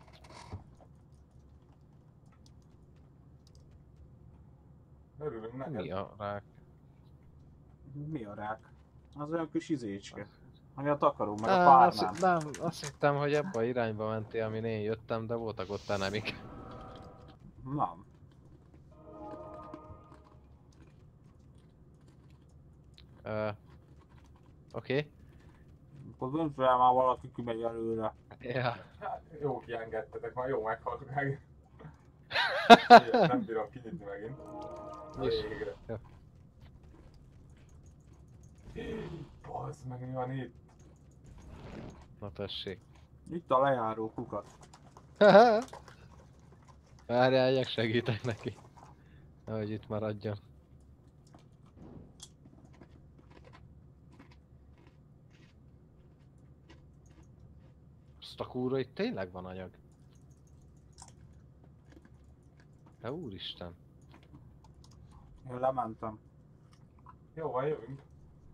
Örülünk neked. Mi a rák? Mi a rák? Az olyan kis izécske. Ami a takaró, meg a Á, azt, párnám. nem, azt hittem, hogy ebbe a irányba mentél, amin én jöttem, de voltak ott enemik. Nem. Ö, Oké. Okay. Akkor dönt fel már valaki kimegy előre. Ja. Hát, jó kiengedtetek, már jó meghalok meg. Nem bírom kinyitni megint. És- Végre. Jó. Bazd meg, mi van itt? Na tessék. Itt a lejáró kukat. Várjál, segítek neki. Hogy itt maradjon. Azt a kúra, itt tényleg van anyag. Ja, úristen. Én lementem. Jó, van, jövünk.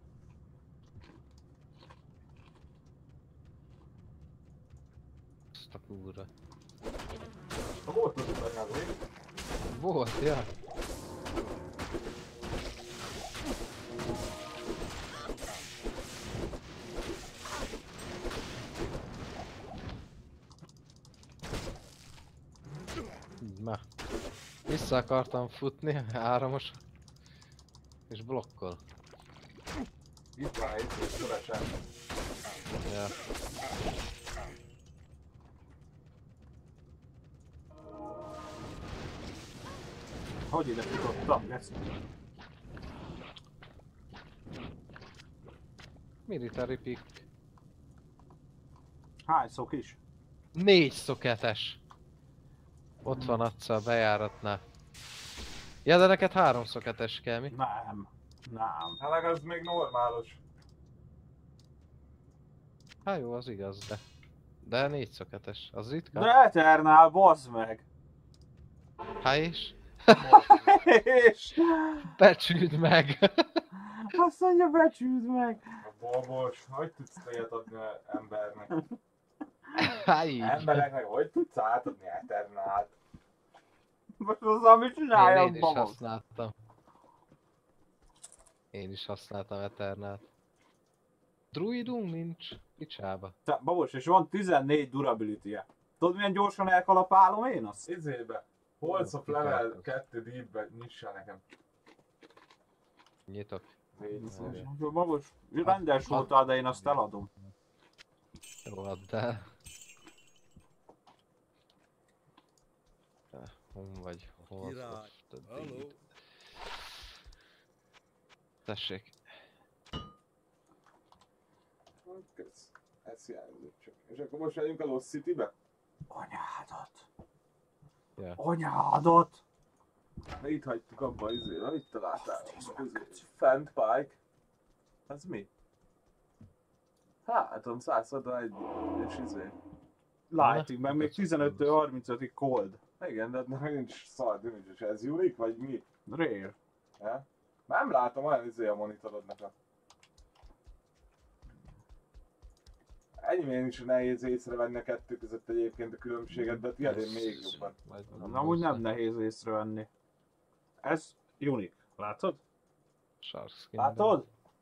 Azt a kúra. Volt az anyag, mi? Volt, ja. Na. Vissza akartam futni, áramos. És blokkol. Itt van egy szöresen. Ja. Hogy ide futottam? Geci. Military pick. Hány szok is? Négy szoketes. Ott van Atca a bejáratnál. Ja, de neked három szoketes kell, mi? Nem. Nem. Hát az még normálos. Hát jó, az igaz, de... De négy szoketes, az ritka? De Eternál, bazd meg! Hát és? És... Becsüld meg! Azt mondja, becsüld meg! A babos, hogy tudsz ilyet adni a embernek? Hát így. Embereknek hogy tudsz átadni Eternált? Most az, amit Én, csináljam én is magam. használtam. Én is használtam Eternát. Druidunk nincs. Picsába. Te, babos, és van tizennégy durability-je. Tudod milyen gyorsan elkalapálom én azt? Izébe. Holz of level kettő deepbe nyissa nekem. Nyitok. Légy szíves. Babos, rendes voltál, de én azt eladom. Jó, add el. Hon vagy? Hol Király. az a Halló. deed? Tessék. Kösz. Ez hiányzik csak. És akkor most megyünk a Lost City-be? Anyádat! Ja. Anyádat! De itt hagytuk abba izére, itt találtál. Fent Pike. Az mi? Hát, on száz hatvanegy és izé. Lighting, meg még tizenöttől harmincötig cold. Igen, de meg nincs szar damage, ez unique vagy mi? Rare. Ja? Nem látom olyan izé a monitorodnak a... Ennyi én is nehéz észrevenni a kettő között egyébként a különbséget, de tiéd még jobban. Amúgy nem nehéz észrevenni. Ez unique. Látod? Sharkskin. Látod?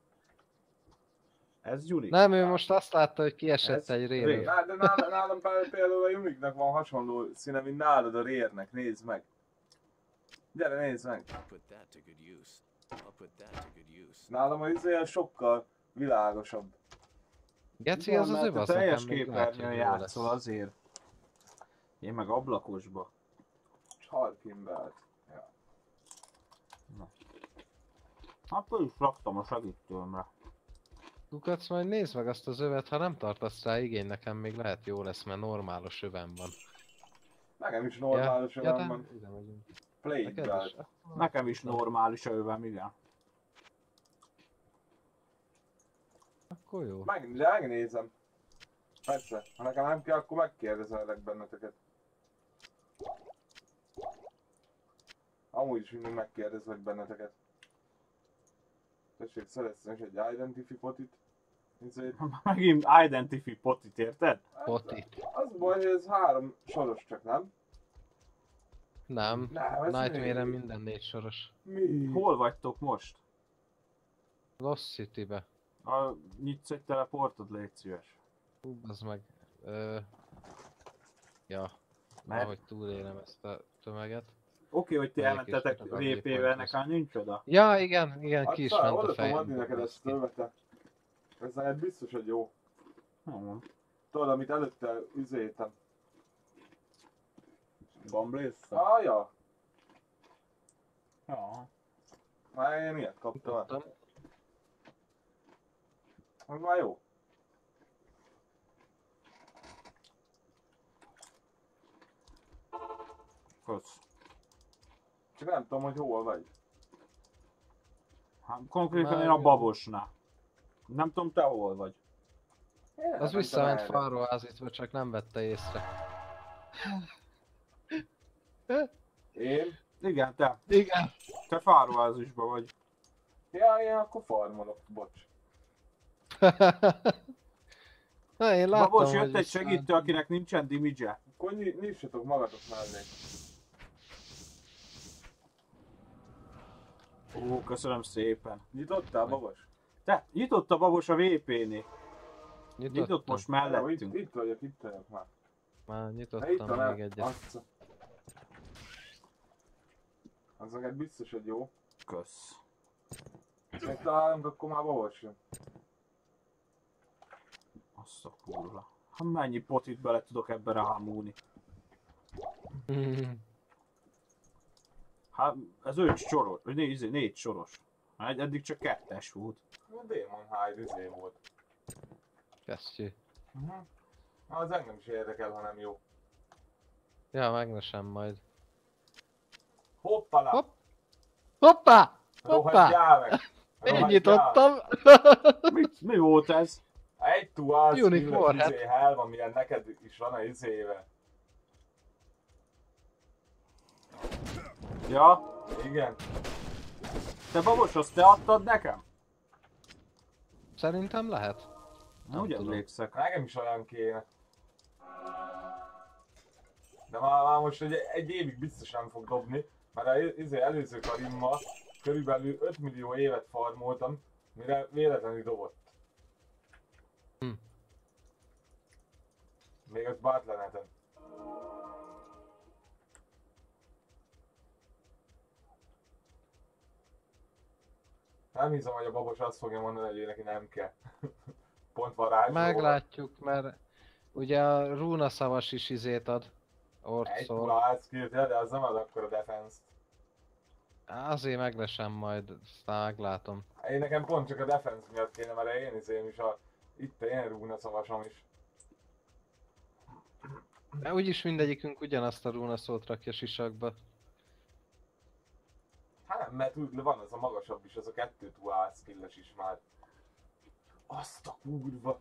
Ez unique. Nem, ő most azt látta, hogy kiesett Ez egy rare. rére. Nálam, de nálam, nálam például a Unique-nak van hasonló színe, mint nálad a Rare-nek, nézd meg. Gyere, nézd meg. I'll put that to good use. I'll put that to good use. Nálam az izé sokkal világosabb. Geci, az az mert öv, te az teljes nekem még képernyőn látja, hogy jó játszol lesz. azért. Én meg ablakosba. Harkimbelt. Ja. Hát föl is raktam a segítőmre. Lukac, majd nézd meg azt az övet, ha nem tartasz rá igény, nekem még lehet jó lesz, mert normálos övem van. Nekem is normális ja, ja, de van. ide megyünk. Plague Neked Belt. is? Nekem is normális a övem, igen. Akkor jó. Meg, de megnézem. Persze, ha nekem nem kell, akkor megkérdezelek benneteket. Amúgy is mindig megkérdezlek benneteket. Tessék, szereztem is egy identity potit. Ezért... Megint identify potit, érted? Potit. Az baj, hogy ez három soros csak, nem? Nem. Nem, ez Nightmare-en mi? minden négy soros. Mi? Hol vagytok most? Lost City-be. A, nyitsz egy teleportot, légy szíves. Hú, az meg... Ö... Ja. Mert- Ahogy túlélem ezt a tömeget. Oké, hogy ti Melyik elmentetek is? A vé pé-vel, waypoint nekem nincs oda. Ja, igen, igen, ki is Aztán ment a oda tudom fejem. adni neked ezt fölvete. Ez neked biztos, hogy jó. Hmm. Tudod, amit előtte üzéltem. Bamblész? Ah, ja. Ja. Már én ilyet kaptam. Tudtam. Az már jó. Kösz. Csak nem tudom, hogy hol vagy. Hát, konkrétan Már én a jó. babosnál. Nem tudom, te hol vagy. Én Az elmentem visszament erre. Fáróházitba, csak nem vette észre. Én? Igen, te. Igen. Te Fáróházisban vagy. Ja, én akkor farmolok, bocs. Na, én láttam, Babos, hogy jött egy vissza- segítő, akinek nincsen damage-e. Akkor ny- nyissatok magatok mellé. Ó, köszönöm szépen. Nyitottál, babos? Te, nyitott a babos a vé pé-nél. Nyitottam. Nyitott most Jó, itt, mellettünk. itt vagyok, itt vagyok már. Már Hát itt nyitottam van még egyet. az. Az neked biztos, hogy jó. Kösz. Még találunk, akkor már babos jön. Azt a kurva. Ha mennyi potit bele tudok ebbe rámúni. Hát ez öt soros, vagy négy, négy soros. Hát eddig csak kettes volt. A Demon Hide izé volt. Kesztyű. Uh-huh. Az engem is érdekel, ha nem jó. Ja, megnesem majd. Hoppala! Hopp! Hoppá! Hoppá! Rohadjál meg! Én Rohadjál! nyitottam! Mi, mi volt ez? Egy tuál Unique skilles Warhead. izé helm, amilyen neked is van a izével. Ja, Igen. te babos, azt te adtad nekem? Szerintem lehet. Nem úgy tudom. emlékszek. Nekem is olyan kéne. De már, már most egy, egy évig biztos nem fog dobni, mert az izé előző karimmal körülbelül öt millió évet farmoltam, mire véletlenül dobott. Hm. Még az Battle-neten. Nem hiszem, hogy a babos azt fogja mondani, hogy ő neki nem kell. Pont varázsló. Meglátjuk, mert ugye a rúna szavas is izét ad. Egy Orcol. pull skillt, de az nem ad akkor a defense-t. Azért meglesem majd, aztán meglátom. Én nekem pont csak a defense miatt kéne, mert én izém is a... Itt a én rúna szavasom is. De úgyis mindegyikünk ugyanazt a rúna szót rakja sisakba. Hát nem, mert úgy van az a magasabb is, az a kettő dual skilles is már. Azt a kurva!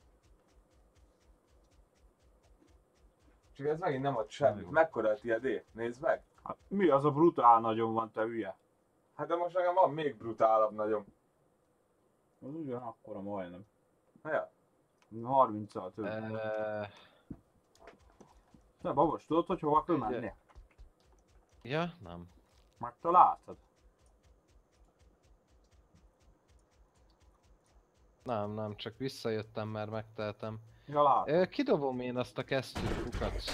Csak ez megint nem ad semmit. Mekkora a tiéd? Nézd meg! Hát, mi az a brutál nagyon van, te hülye? Hát de most nekem van még brutálabb nagyon. Az ugyanakkora majdnem. Ja. harminccal több. Eee... Te babos, tudod, hogy hova kell menni? Ja, nem. Megtaláltad? Nem, nem, csak visszajöttem, mert megteltem. Ja, látom. Ö, kidobom én azt a kesztyűt, kukac.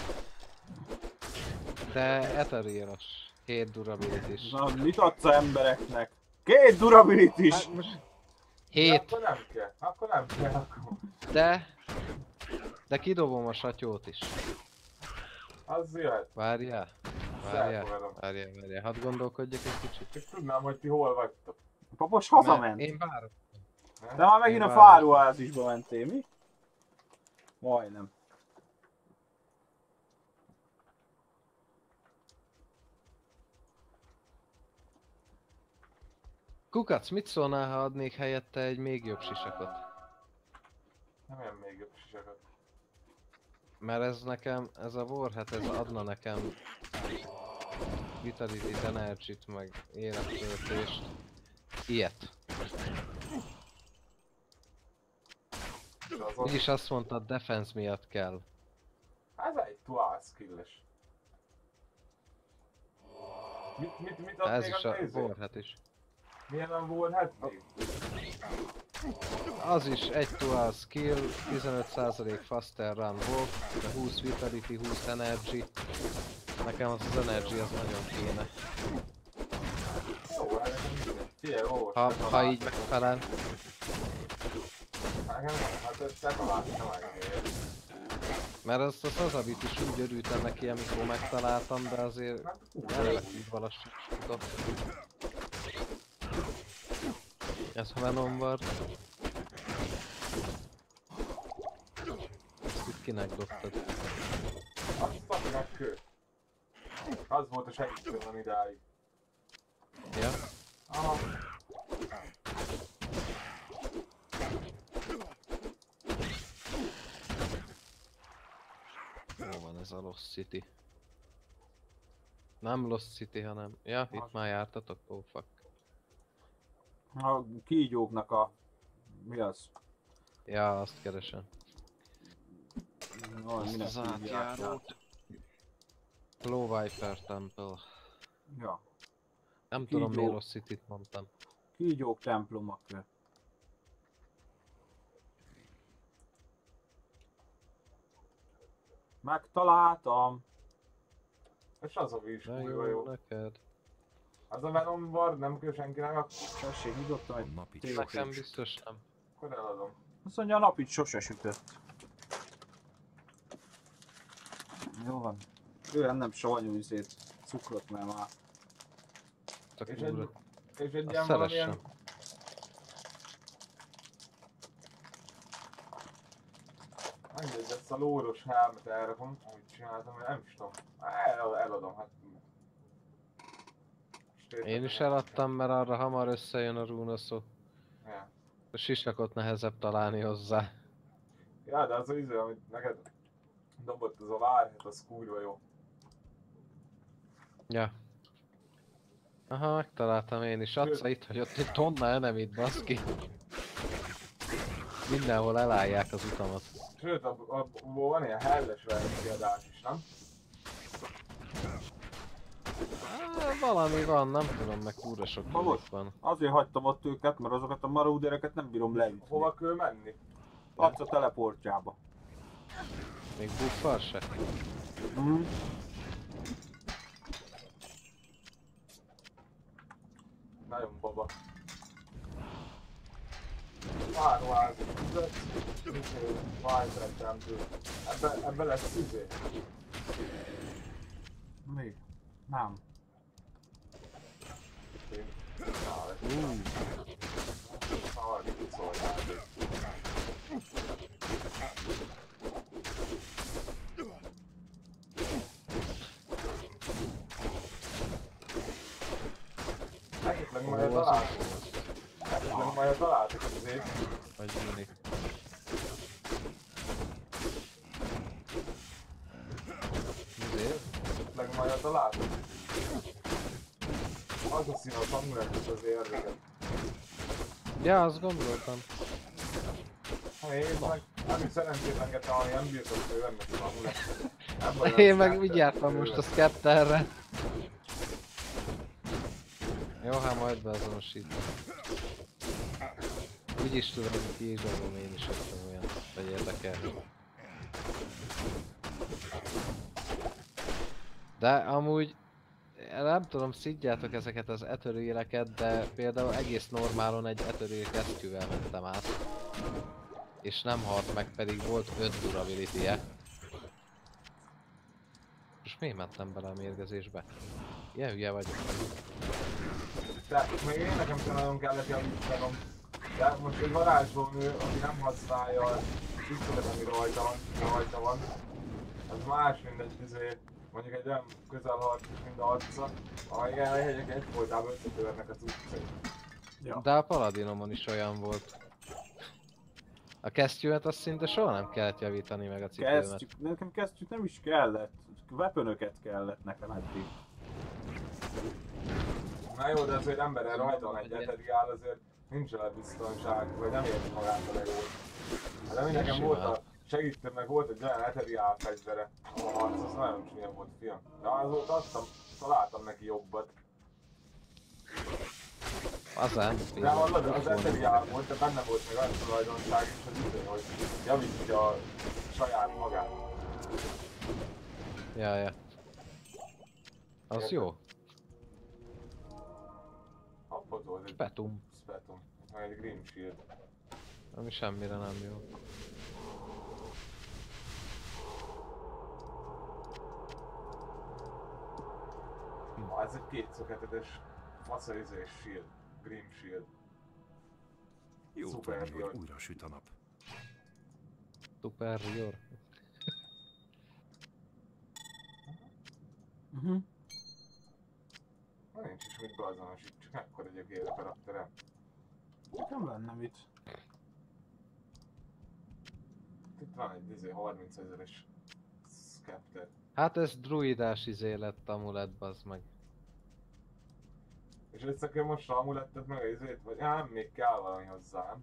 De eteréros. hét durability-s. Na, mit adsz a embereknek? Két durability is! Hát most... De hét, akkor nem kell. Akkor nem kell. Akkor. de... De kidobom a satyót is. Az jöhet. Várjál, várjál, Elfogadom. várjál, várjál. Hadd gondolkodjak egy kicsit. Csak tudnám, hogy ti hol vagytok. Babos Mert hazament. én várok. De már megint Én a várom. fáruházisba mentél, mi? Majdnem. Kukac, mit szólnál, ha adnék helyette egy még jobb sisakot? Nem olyan még jobb sisakat. Mert ez nekem, ez a Warhead, ez adna nekem Vitality, Energy-t, meg élettöltést. Ilyet. De az ott... Úgyis azt mondtad, defense miatt kell. Ez egy dual skilles. Mit, mit, mit ad Ez még is a a néző? Warhead is. Milyen a Warhead még? Az is egy dual skill, tizenöt százalék faster run walk, de húsz vitality, húsz energy. Nekem az az energy az nagyon kéne. Jó, hát nekem minden. Figyelj, olvasd. Ha, te ha találtad. így megfelel. Nekem nem, hát ezt te találtad meg miért. Mert azt az Azabit is úgy örültem neki, amikor megtaláltam, de azért Hát hú, relatív valassított. Ez a Venom Ward. Ezt itt kinek dobtad? azt akinek kő. Az volt a segítőm idáig. Ja? Aha. Hol van ez a Lost City? Nem Lost City, hanem... Ja, itt már jártatok? Oh fuck. A kígyóknak a... Mi az? Ja, azt keresem. No, Azt minek az hívják? átjárót. Glow Viper Temple. Ja. Nem Kígyó. tudom, miért Lost City-t mondtam. Kígyók temploma kö. Megtaláltam. És az a is De kurva jó jó. neked. Az a Venom Ward nem kell senkinek, akkor Tessék, nyitottam egy Napi tényleg. Nekem biztos nem. eladom. Azt mondja, a napit sose sütött. Jó van. Ő nem savanyú izét, cukrot, mert már Azt a És kurva. egy, és egy Azt ilyen szeressem. valamilyen... Mindegy, ezt a lóros helmet elrakom, amit csináltam, hogy nem is tudom. El, eladom, hát... Én is eladtam, mert arra hamar összejön a rúnaszó. Ja. A sisakot nehezebb találni hozzá. Ja, de az az izé, amit neked dobott az a várhet, az kurva jó. Ja. Aha, megtaláltam én is. Atsa itt hagyott egy tonna enemit, baszki. Mindenhol elállják az utamat. Sőt, abból van ilyen helles verziadás is, nem? Á, valami van, nem tudom, meg kurva sok Babos. ülik van. Azért hagytam ott őket, mert azokat a maródereket nem bírom leütni. Hova kell menni? Adsz a teleportjába. Még buffal se? Mm. Nagyon baba. Párváz, Wildred-től. Ebbe, ebbe lesz izé. Mi? Nem. Uh. Harmadik szolgálat. Esetleg majd találtuk. Esetleg majd találtuk azért. Vagy mindig. Azért? Esetleg majd találtuk. Az a szín az amulettet az érdeket. Ja, azt gondoltam. Ha én meg nem is szerencsétlenkedtem, ami nem bírtam fővenni az amulettet. Én meg úgy jártam most a Skepterre. Jó, hát majd beazonosítom. Úgyis tudom, hogy ki is dobom én is otthon olyan, hogy érdekel. De amúgy nem tudom, szidjátok ezeket az etöréleket, de például egész normálon egy etörél kesztyűvel mentem át. És nem halt meg, pedig volt öt durability-je. És miért mentem bele a mérgezésbe? Ilyen hülye vagyok. De még én nekem sem nagyon kellett javítanom. De most egy varázslónő, aki nem használja az ügyfelet, ami rajta van, rajta van, az más, mint egy izé, mondjuk egy olyan közelharcos, mint a arca, ahol igen, a hegyek egyfolytában összetörnek az utcai. Ja. De a Paladinomon is olyan volt. A kesztyűet azt szinte soha nem kellett javítani meg a cipőmet. Kesztyűt, nekem kesztyűt nem is kellett. Weaponöket kellett nekem eddig. Na jó, de azért emberen rajta van egy eteriál, azért nincs vele biztonság, vagy nem érti magát a legót. De mi nekem volt a segítő, meg volt egy olyan eteriál fegyvere a harc, az nagyon csúnya volt, fiam. De azóta adtam, találtam neki jobbat. Azán. De az, az eteriál volt, de benne volt még olyan tulajdonság is, hogy izé, hogy javítja a saját magát. Ja, ja. Az Érted? jó. Appot volt egy Spetum. Spetum, meg egy Green Shield. Ami semmire nem jó. Ah, ez egy kétszöketetes fasza izé shield, Green Shield. Jó Szuper tudni, jó. hogy újra süt a nap. Superior. Uh-huh. Na, nincs is mit beazonosít, csak ekkor egy gér a karakterem. Nekem lenne mit. Itt van egy izé harminc ezeres Skepter. Hát ez druidás izé lett amulet, bazd meg. És összeköl most a amulettet meg a izét, vagy hát még kell valami hozzá, nem?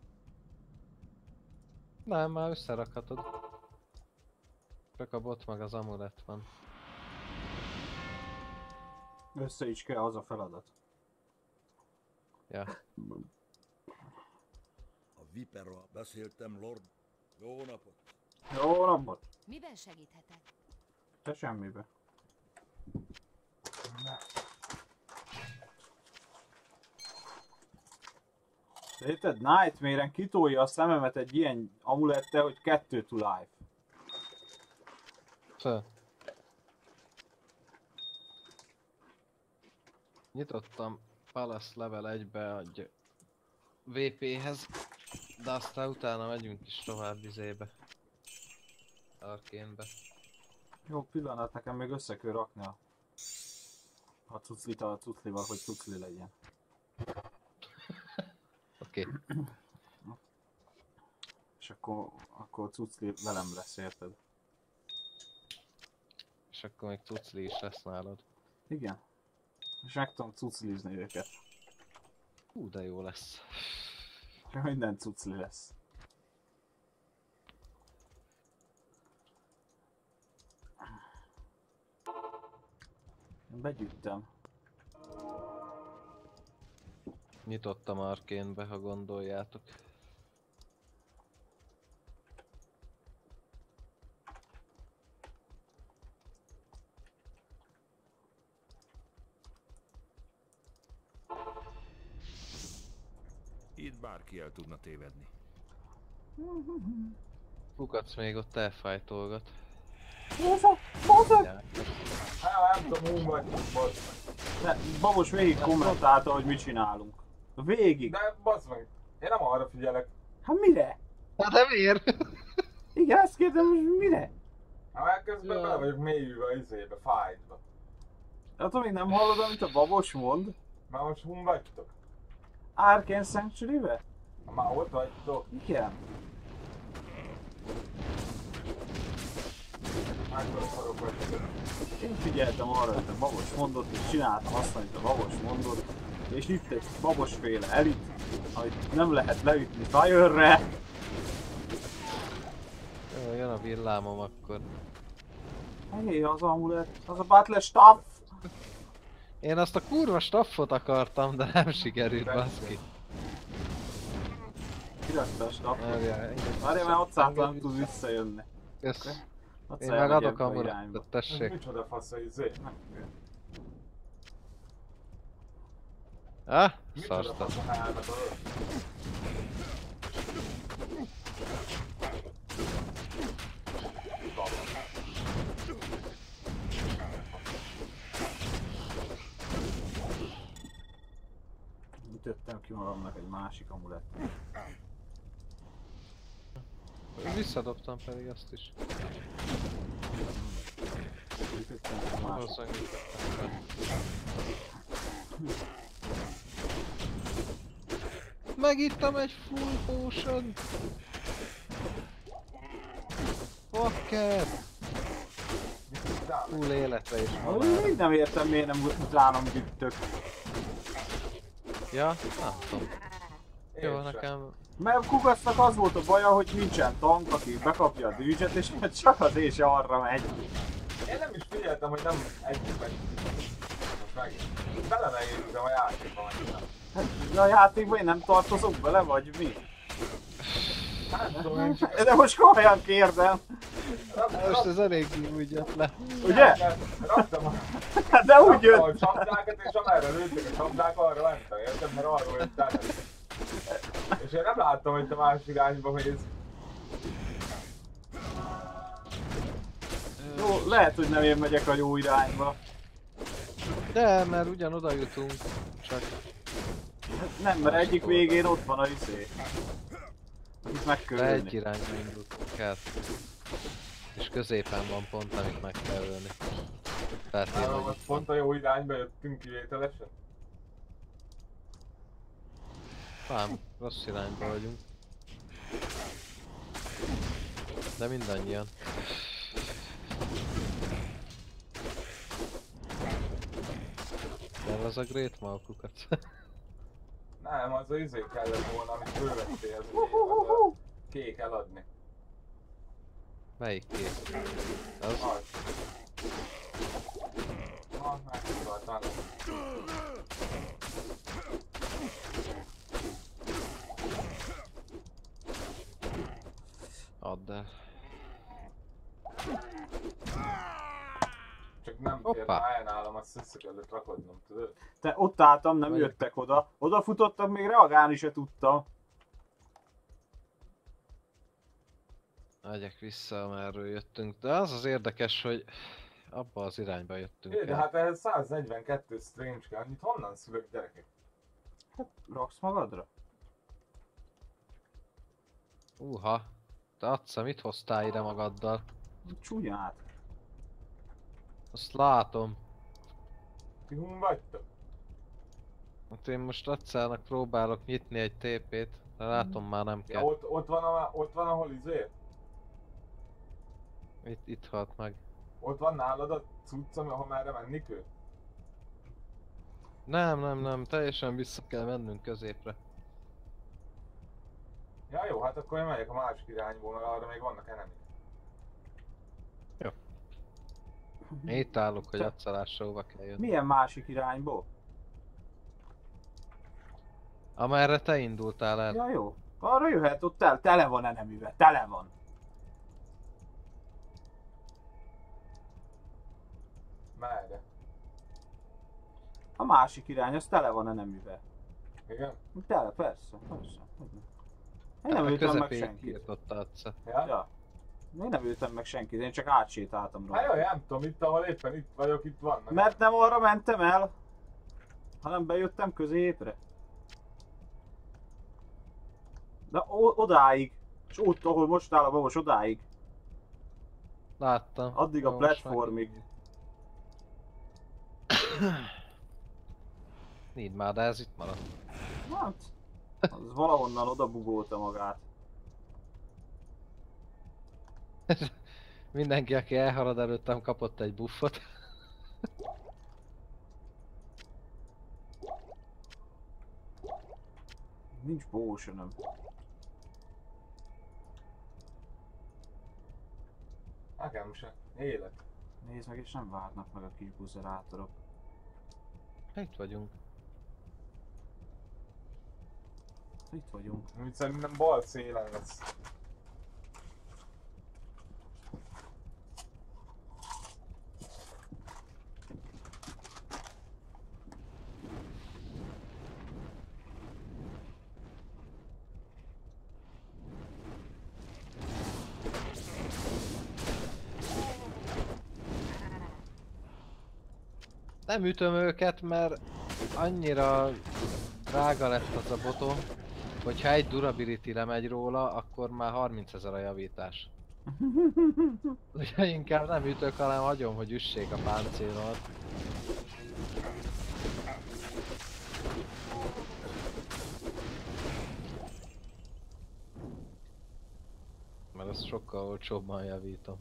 Nem, már összerakhatod. Csak a bot meg az amulet van. Össze is kell az a feladat. Ja. A Viperral beszéltem, Lord. Jó napot! Jó napot! Miben segíthetek? Te semmibe. Érted? Nightmare-en kitolja a szememet egy ilyen amulettel, hogy kettő to life. Föl. Nyitottam Palace level egybe adja vé pé-hez, de aztán utána megyünk is tovább izébe. Arkénbe. Jó pillanat, nekem még össze kell rakni a, a cuclit a cuclival, hogy cucli legyen. Oké. Okay. És akkor, akkor cucli velem lesz, érted? És akkor még cucli is lesz nálad. Igen. És meg tudom cuclizni őket. Hú, de jó lesz. Minden cucli lesz. Én begyűjtem. Nyitottam Arkénbe, ha gondoljátok. Itt bárki el tudna tévedni. Kukac még ott elfájtolgat. Hát nem tudom, hú vagy, bazd meg. De Babos végig kommentálta, hogy mit csinálunk. Végig! De bazd meg, én nem arra figyelek. Hát mire? Hát de miért? Igen, ezt kérdem, hogy mire? Hát mert közben Ja. bele vagyok mélyülve a izébe, fájtba. Hát még nem hallod, amit a Babos mond? Már most hun vagytok? Arkane Sanctuary-be? Ha már ott vagytok, Igen. akkor szarok vagytok. Én figyeltem arra, hogy a Babos mondott, és csináltam azt, amit a Babos mondott. És itt egy Babosféle elit, amit nem lehet leütni Fire-re. Jó, jön a villámom akkor. Hé, az amulet, az a Battle Staff! Én azt a kurva staffot akartam, de nem sikerült, baszki. Kirakta a staffot. Várjál, Várjál, mert otszától nem tud visszajönni. Kösz. Ott Én meg adok a irányba. murátot, Ez tessék. micsoda fasz a izé? Ah, Micsoda szartam. fasz a helmet adod? Ütöttem ki magamnak egy másik amulettet. Visszadobtam pedig azt is. Ütöttem ki a másik. Valószínűleg ütöttem. Megittam egy full potion. Fucker! Full életre is van Én már. még nem értem, miért nem utánom gyűjtök. Ja, nem tudom. Én Jó, sem. nekem... Mert Kukasznak az volt a baja, hogy nincsen tank, aki bekapja a dűzset, és csak az és arra megy. Én nem is figyeltem, hogy nem egyik meg. Most meg belenehéztem a játékba annyira. Hát, a játékban én nem tartozok bele, vagy mi? Hát nem tudom, én csak... De most komolyan kérdem. Most ez eléggé úgy jött le. Ugye? Raktam a... De úgy Raktam a jött. csapdákat, és amerre lőttek a csapdák, arra mentem, érted? Mert arról jött el. És én nem láttam, hogy te más irányba mész. Jó, lehet, hogy nem én megyek a jó irányba. De, mert ugyanoda jutunk. Csak... Nem, mert egyik végén ott van a izé. Itt meg kell De egy ölni. irányba indultunk el. És középen van pont, amit meg kell ölni. Tehát én Arra vagyok. most pont a jó irányba jöttünk kivételesen. Nem, rossz irányba vagyunk. De mindannyian. Nem az a Great Malkukat. Nem, az az izé kellett volna, amit fölvettél, az, az a kék eladni. Melyik kék? Az? Az. Na, megpróbáltam. Add el. Csak nem Hoppá. fért már el nálam, azt össze kellett rakodnom, tudod? Te ott álltam, nem Vagy- jöttek oda. Oda futottak, még reagálni se tudtam. Megyek vissza, amerről jöttünk. De az az érdekes, hogy abba az irányba jöttünk É, de el. hát ehhez száznegyvenkettő strange kell, annyit honnan szülök, gyerekek? Hát, raksz magadra? Uha. Te Atca, mit hoztál ide magaddal? Csúnyát. Azt látom. Ti hun vagytok? Hát én most Atcának próbálok nyitni egy té pét, de látom már nem Ja, kell. ott, ott, van, a, ott van, ahol izé? Itt, itt halt meg. Ott van nálad a cucc, ahol merre menni kell? Nem, nem, nem, teljesen vissza kell mennünk középre. Ja jó, hát akkor én megyek a másik irányból, mert arra még vannak enemik. Én itt állok, hogy Te- Atca lássa, hova kell jönni. Milyen másik irányból? Amerre te indultál el. Ja jó. Arra jöhet, ott tel tele van enemivel, tele van. Merre? A másik irány, az tele van enemivel. Igen? Tele, persze, persze. Én A nem ültem meg közepéig senkit. kiirtotta Atca. Ja? Ja. Én nem ültem meg senkit, én csak átsétáltam Hát jó, róla. nem tudom, itt ahol éppen itt vagyok, itt vannak. Mert nem arra mentem el, hanem bejöttem középre. De o- odáig. És ott, ahol most áll a babos, odáig. Láttam. Addig a Jó, most platformig. meg- Need már, de ez itt maradt. Hát, az valahonnan oda bugolta magát. Mindenki, aki elhalad előttem, kapott egy buffot. Nincs potionom. Nekem se. Élet. Nézd meg, és nem várnak meg a kis buzerátorok. Itt vagyunk. Itt vagyunk. Úgy szerintem bal szélen lesz. Nem ütöm őket, mert annyira drága lett az a botom, hogyha egy durability lemegy róla, akkor már harmincezer a javítás. Úgyhogy inkább nem ütök, hanem hagyom, hogy üssék a páncélomat. Mert azt sokkal olcsóbban javítom.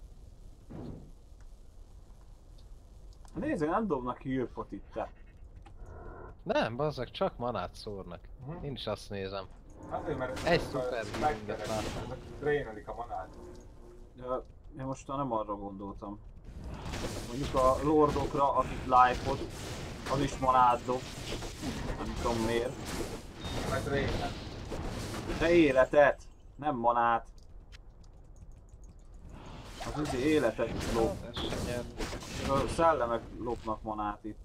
Nézd, nem dobnak ki jöppot itt te. Nem, bazzak, csak manát szórnak. Mhm. Én is azt nézem. Azért, mert Egy ezek a szuper spekterek, healinget láttam. ezek trénelik a manát. Ja, én most nem arra gondoltam. Mondjuk a lordokra, akik life-ot, az is manát dob. Nem tudom miért. Mert trénel. De életet, nem manát. Az ugye életet lop. Ez se nyer. A szellemek lopnak manát itt.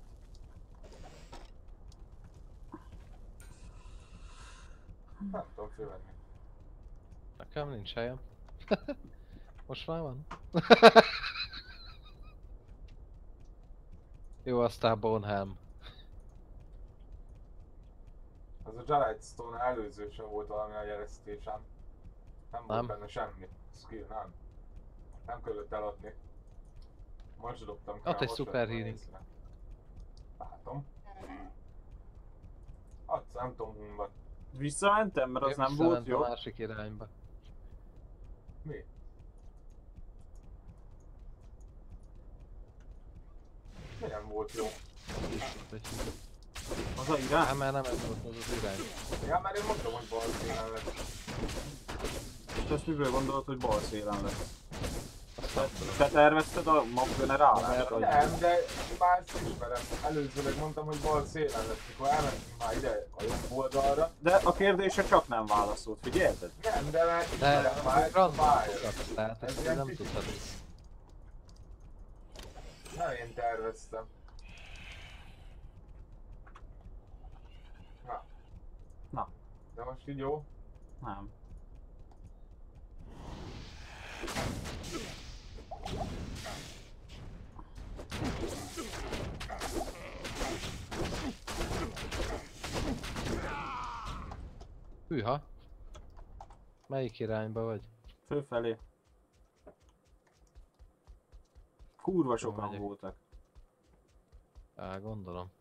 Nem tudom fölvenni. Nekem nincs helyem. Most már van. Jó, aztán Boneham. Az a Jared Stone előző sem volt valami nagy eresztésem. Nem volt Nem. benne semmi. Skill, nem. Nem kellett eladni. Most dobtam ki. Ott már egy most szuper vettem healing. észre. Látom. Adsz, nem tudom, hun van. Visszamentem, mert az Én nem volt visszament jó. a másik irányba. Mi? Mi nem volt jó? Az a irány? Hát mert nem ez volt az az irány. Ja, mert én mondtam, hogy bal szélen lesz. Te ezt miből gondolod, hogy bal szélen lesz? Azt nem tudom. Te tervezted a map generálást? vagy? Nem, de már ezt ismerem. Előzőleg mondtam, hogy bal szélen lesz, mikor elmentünk már ide a jobb oldalra. De a kérdésre csak nem válaszolt, figyelted? Nem, de már De ismerem már ezt a random pályát. tudtak, tehát Ez ezt ilyen nem kicsit- tudtad. Nem én terveztem. Na. Na. De most így jó? Nem. Hűha. Melyik irányba vagy? Fölfelé. Kurva sokan megyek. voltak. Á, gondolom.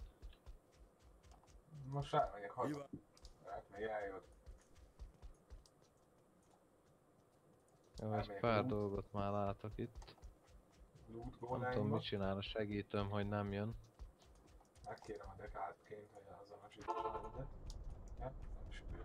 Most elmegyek haza. Hát még eljött. Jó, egy Elmegyek pár a loot. dolgot már látok itt. Loot Nem tudom, góláimba. mit csinál a segítőm, hogy nem jön. Megkérem a dekátként, hogy azonosítsa mindet. Ja, nem is ő.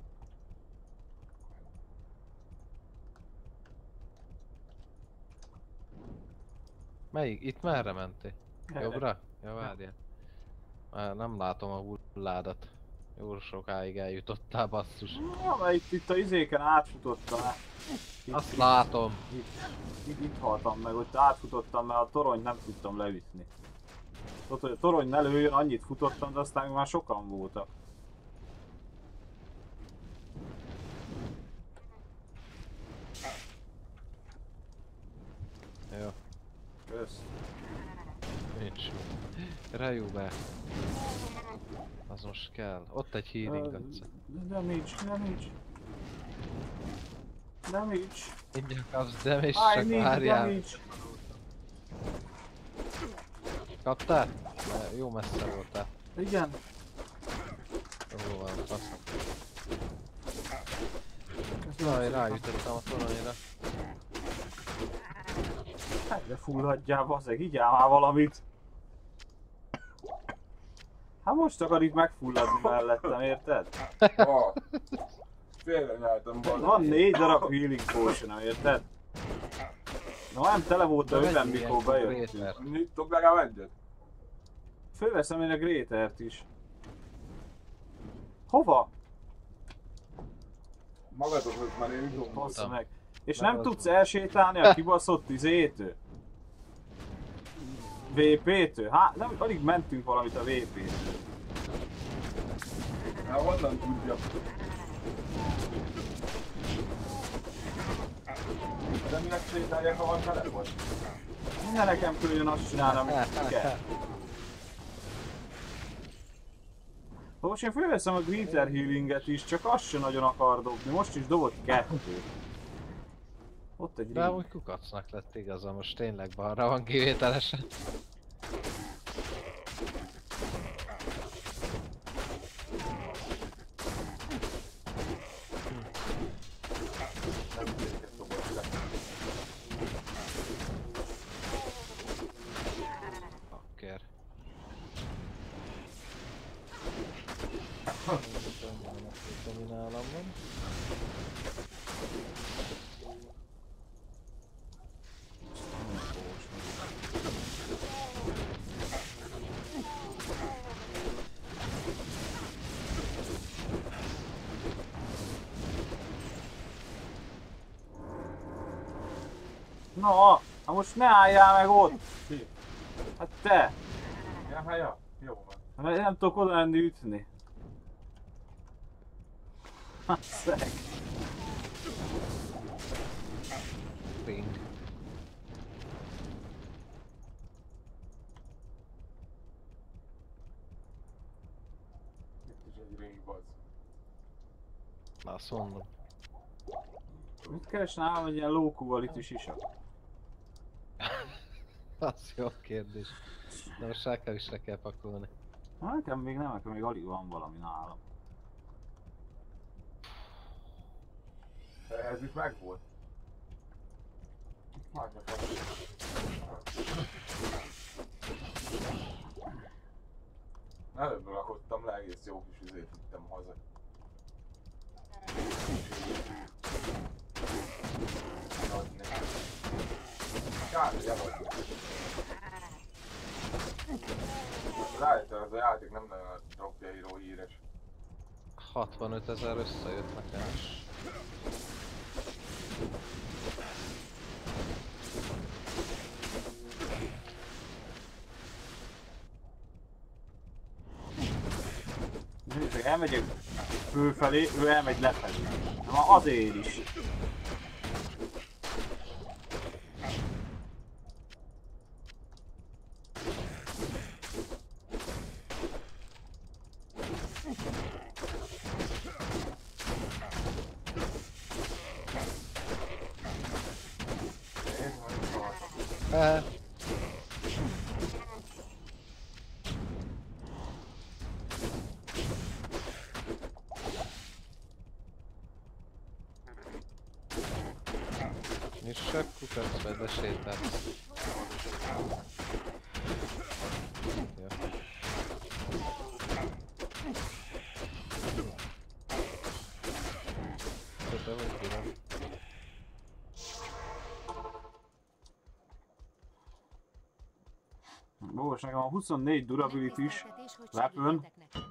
Melyik? Itt merre mentél? Erre. Jobbra? Ja, várjál. Már nem látom a hulládat. Jó sokáig eljutottál, basszus. Ja, mert itt, itt a izéken átfutottam. Itt, Azt látom. Itt, itt, itt haltam meg, ott átfutottam, mert a torony nem tudtam leütni. Tudod, hogy a torony ne lőjön, annyit futottam, de aztán már sokan voltak. Jó, Kösz. nincs. Rejú be. Az most kell. Ott egy healing adsz. Damage, damage. Damage. Mindjárt kapsz damage, I csak need várjál. damage. Kaptál? Ne, jó messze voltál. Igen. Jó van, fasz. Jaj, ráütöttem a toronyra. Helyre fulladjál, bazeg, igyál már valamit. Hát most akar itt megfulladni mellettem, érted? Oh. Félre nyeltem balra. Van négy darab healing potion, érted? Na nem tele volt a öven, mikor bejöttünk. Mit tudok legalább egyet? Fölveszem én a Grétert is. Hova? Magadokhoz már én Bassza indultam. meg. És Meg nem az- tudsz elsétálni a kibaszott izétől? vé pé-től? Hát nem, alig mentünk valamit a vé pé-től. Hát honnan tudja? De minek sétálják, ha van telefon? Ne nekem küldjön azt csinálni, amit kell. Most én fölveszem a Greater Healinget is, csak azt sem nagyon akar dobni. Most is dobott kettőt. Ott egy De ring. amúgy kukacnak lett igaza, most tényleg balra van kivételesen. Nem tudják dobott le. Bakker. Ami nálam van. Na, hát most ne álljál meg ott! Ki? Hát te! Ja, hát ja. Jó van. Mert nem tudok oda lenni ütni. Hát szeg. Ring. Itt is egy ring bazd. Na azt mondom. Mit keres nálam, hogy ilyen lókúval itt is isak? Az jó kérdés. De most rá kell is le kell pakolni. Na, nekem még nem, nekem még alig van valami nálam. Ez itt meg volt. Hagyja fel. Előbb rakottam le, egész jó kis üzét vittem haza. Adni. Kár, hogy eladni. Rájöttem, ez a játék nem nagyon a dropjairó híres. hatvanöt ezer összejött nekem is. Nézzük, elmegyek fölfelé, ő elmegy lefelé. Na azért is. Eh, Nyissak kukac, vagy de sétálsz. Ja. Te vagy kirak. Most nekem a huszonnégy durability is weapon,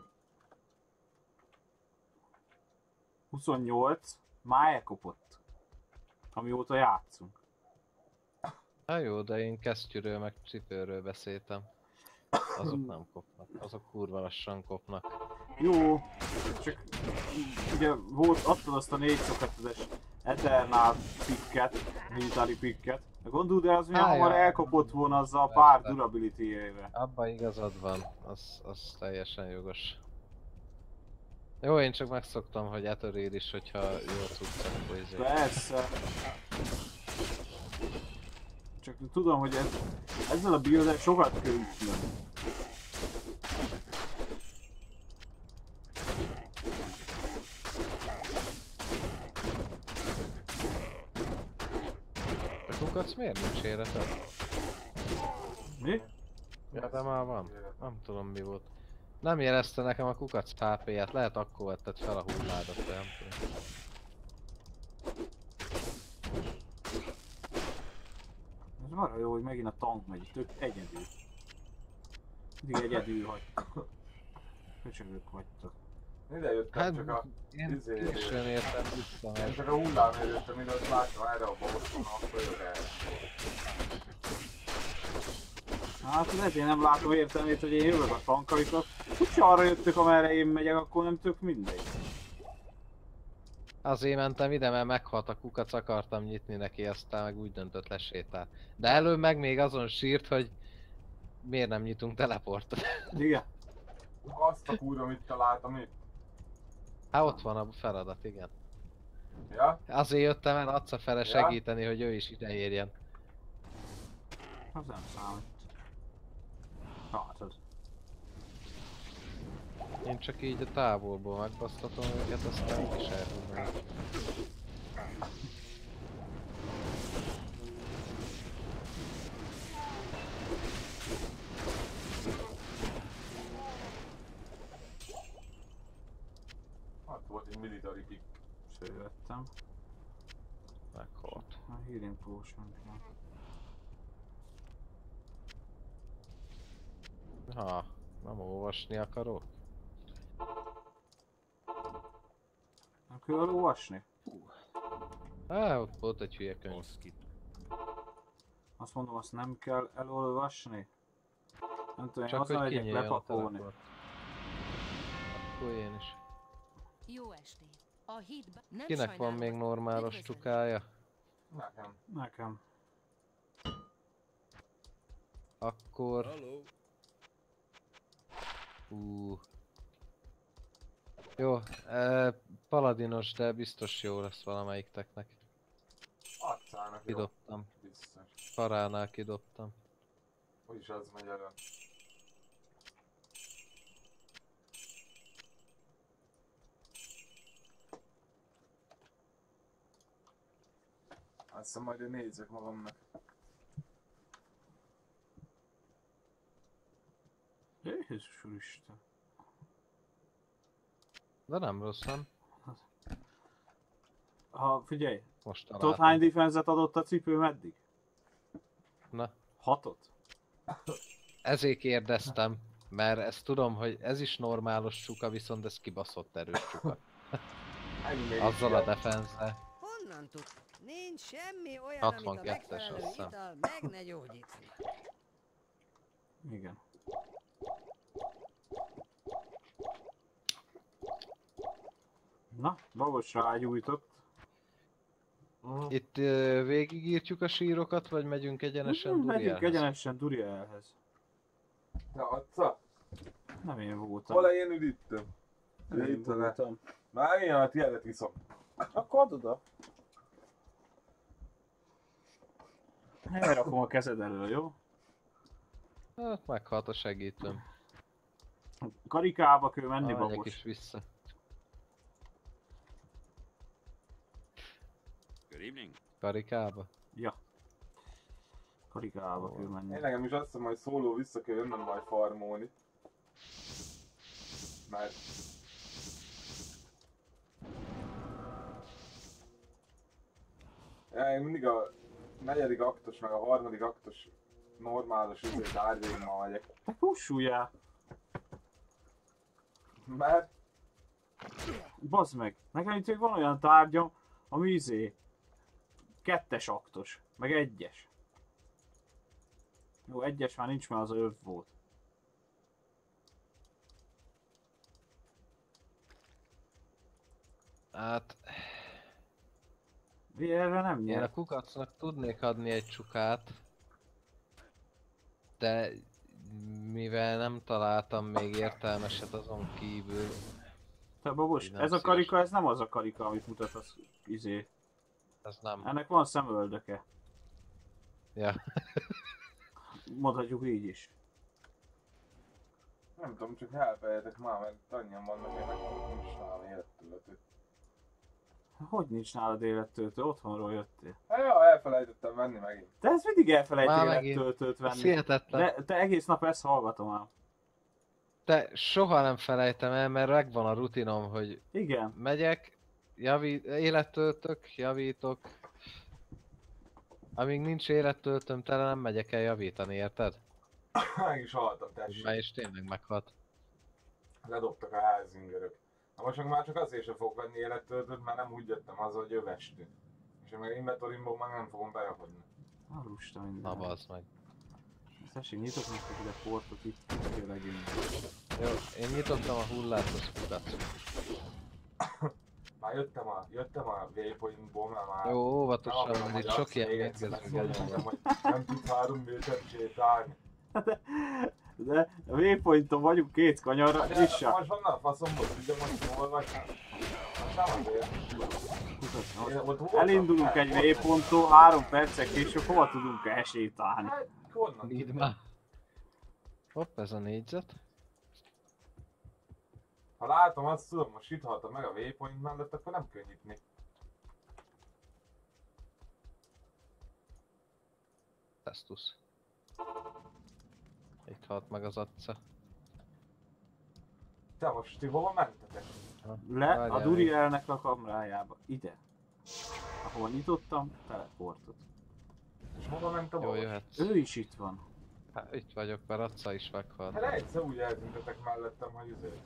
huszonnyolc már elkopott, amióta játszunk. Hát jó, de én kesztyűről meg cipőről beszéltem. Azok nem kopnak, azok kurva lassan kopnak. Jó, csak ugye volt, adtad azt a négyszázötvenes Eternal picket, military picket. De gondold el, az milyen Á, hamar ja. elkapott volna azzal a pár Persze. durability-ével. Abba igazad van, az, az teljesen jogos. Jó, én csak megszoktam, hogy etöréd is, hogyha jó cuccak izé. Persze. Csak tudom, hogy ez, ezzel a build-el sokat kell ütnöm. A kukac miért nincs életed? Mi? Ja, de már van. Nem tudom mi volt. Nem jelezte nekem a kukac há pé-ját, lehet akkor vetted fel a hulládat, de nem tudom. Ez marha jó, hogy megint a tank megy, tök egyedül. Mindig egyedül hagytak. Köcsögök vagytok. Ide jöttem, Hát, csak a... én izé- későn értem vissza, Én mert csak a hullámért jöttem, mint azt láttam erre a bosszon, akkor jövök el. Hát lehet, én nem látom értelmét, hogy én jövök a tank, amikor úgyse arra jöttök, amerre én megyek, akkor nem tök mindegy. azért mentem ide, mert meghalt a kukac, akartam nyitni neki, aztán meg úgy döntött lesétál. De előbb meg még azon sírt, hogy miért nem nyitunk teleportot. Igen. Azt a kurva, mit találtam itt. Hát ott van a feladat, igen. Ja? Azért jöttem el Atca fele Ja. segíteni, hogy ő is ide érjen. Az nem számít. Látod. Én csak így a távolból megbasztatom őket, aztán így is elhúzom. Hát volt egy military pick. Sővettem. Meghalt. A healing potion. Ha, nem olvasni akarok? Nem kell olvasni? Á, ott volt egy hülye könyv. Oszkit. Azt mondom, azt nem kell elolvasni? Nem tudom, én Csak azon hogy megyek kinyíljon a lepakolni. teleport. Akkor én is. Jó estét. A hídba nem Kinek van sajnálom, még hogy normálos üdvözöllek. csukája? Nekem. Nekem. Akkor... Halló? Ú. Jó, e, paladinos, de biztos jó lesz valamelyikteknek. Arcának jó. Kidobtam. Biztos. Paránál kidobtam. Úgyis az megy elő. Azt hiszem majd én nézzek magamnak. Jézus úristen. De nem rossz, nem? Ha figyelj, Most tudod találtam. hány defense-et adott a cipő meddig? Na, Hatot? ezért kérdeztem. Mert ezt tudom, hogy ez is normálos csuka, viszont ez kibaszott erős csuka. Ennyi Azzal a defense-el. Honnan tud? Nincs semmi olyan, amit a hatvankettes, megfelelő azt hiszem. ital meg ne gyógyítani. Igen. Na, Bagos rágyújtott. Itt ö, végigírtjuk a sírokat, vagy megyünk egyenesen Hmm, Megyünk Durielhez? egyenesen Durielhez. Te adsz? Nem én voltam. Hol én üdítem? Nem én Üdítene. voltam. Már én a tiédet iszom. Akkor add oda. Elrakom a kezed elől, jó? Hát meghalt a segítőm. Karikába kell menni, Ah, menjek babos. is vissza. Good evening. Karikába? Ja. Karikába kell menni. Én nekem is azt hiszem, hogy szóló vissza kell jönnöm majd farmolni. Mert... Ja, én mindig a negyedik aktus, meg a harmadik aktus normális üzét árvégma megyek. Te kussuljál! Mert... Bazd meg! Nekem itt még van olyan tárgyam, ami izé... Kettes aktos, meg egyes. Jó, egyes már nincs, mert az a öv volt. Hát... Mi erre nem Én nyer? a kukacnak tudnék adni egy csukát. De... Mivel nem találtam még értelmeset azon kívül... Te babos, Nem ez a szíves. karika, ez nem az a karika, amit mutat az izé. Ez nem. Ennek van szemöldöke. Ja. Mondhatjuk így is. Nem tudom, csak elfelejtek már, mert annyian vannak, én meg nincs nálam élettöltő. Hogy nincs nálad élettöltő? Otthonról jöttél. Hát jó, elfelejtettem venni megint. Te ezt mindig elfelejtél Már megint. élettöltőt Ez venni. hihetetlen. De te egész nap ezt hallgatom ám. Te soha nem felejtem el, mert megvan a rutinom, hogy Igen. megyek, javít, élettöltök, javítok. Amíg nincs élettöltöm tele, nem megyek el javítani, érted? Meg is haltam, tessék. Már is tényleg meghalt. Ledobtak a házingerök. Na most meg már csak azért sem fogok venni élettöltőt, mert nem úgy jöttem haza, hogy jövestő. És én meg inventorimból meg nem fogom berakodni. Na lusta minden. Na bazd meg. Tessék, nyitok nektek ide portot itt, tényleg én. Jó, én nyitottam a hullátos kutat. Már jöttem a, jöttem a waypointból, mert már... Jó, nem óvatosan, akarom, mert itt hogy sok azt ilyen még egyszer mérgező megszólj nekem, van. hogy nem tudsz három métert sétálni. De a waypointon vagyunk két kanyarra, Hát, és se. most honnan a faszomból tudja, most hol vagy? Most nem azért. Én ott voltam, Elindulunk hát, egy voltam. waypointtól, három percek később hova tudunk elsétálni? Hát, honnan? Így már. Hopp, ez a négyzet. Ha látom azt, tudom, most itt haltam meg a waypoint mellett, akkor nem kell nyitni. Tesztusz. Itt halt meg az atca. Te most ti hova mentetek? Le a Várjál, Durielnek a kamrájába. Ide. Ahol nyitottam, teleportot. És hova ment a Jó, volos? jöhetsz. Ő is itt van. Hát itt vagyok, mert atca is meghalt. Hát egyszer úgy eltüntetek mellettem, hogy azért.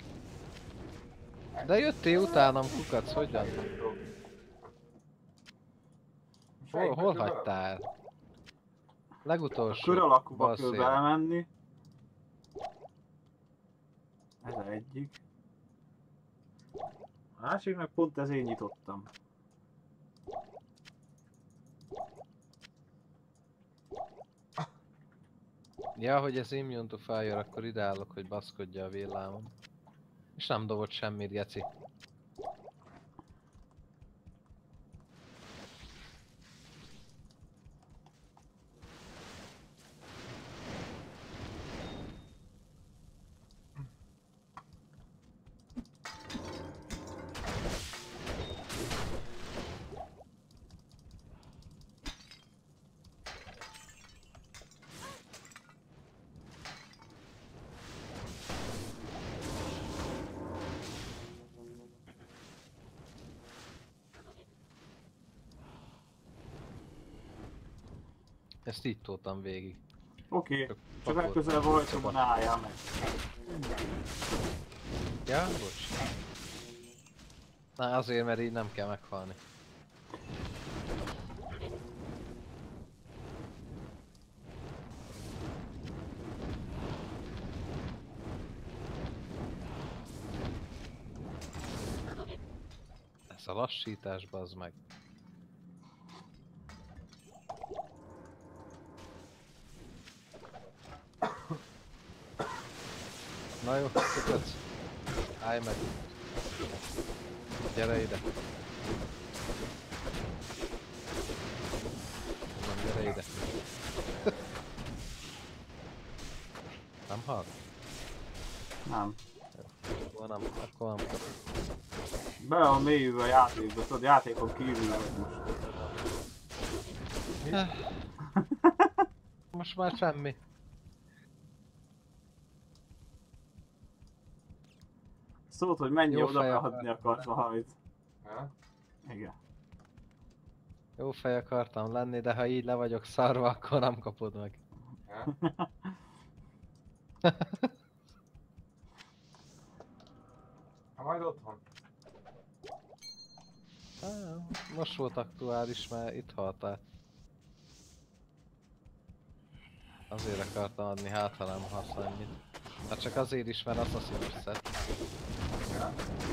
De jöttél utánam, kukac, hogyan? Hol, hol hagytál? Legutolsó. Kör alakúba bal kell szél. belemenni. Ez a egyik. A másik meg pont ezért nyitottam. Ja, hogy ez immune to fire, akkor ide állok, hogy baszkodja a villámon. És nem dobott semmit, geci. Ezt így toltam végig. Oké, Csak csak pakolt. legközelebb rajta ne álljál meg. Ja, bocs. Na azért, mert így nem kell meghalni. Ez a lassítás, bazd meg. Na jó, tudod? Állj meg. Gyere ide. Nem, gyere ide. Nem. Akkor nem, akkor nem kapok. Bele van mélyülve a játékba, tudod, játékon kívül vagy most. Most már semmi. Szólt, hogy mennyi Jó oda fej beadni akarsz valamit. Ha? Igen. Jó fej akartam lenni, de ha így le vagyok szarva, akkor nem kapod meg. Ha? Ha majd otthon. Á, most volt aktuális, mert itt haltál. Azért akartam adni, hát ha nem hasz annyit. Hát csak azért is, mert Assassin's szett. Ja.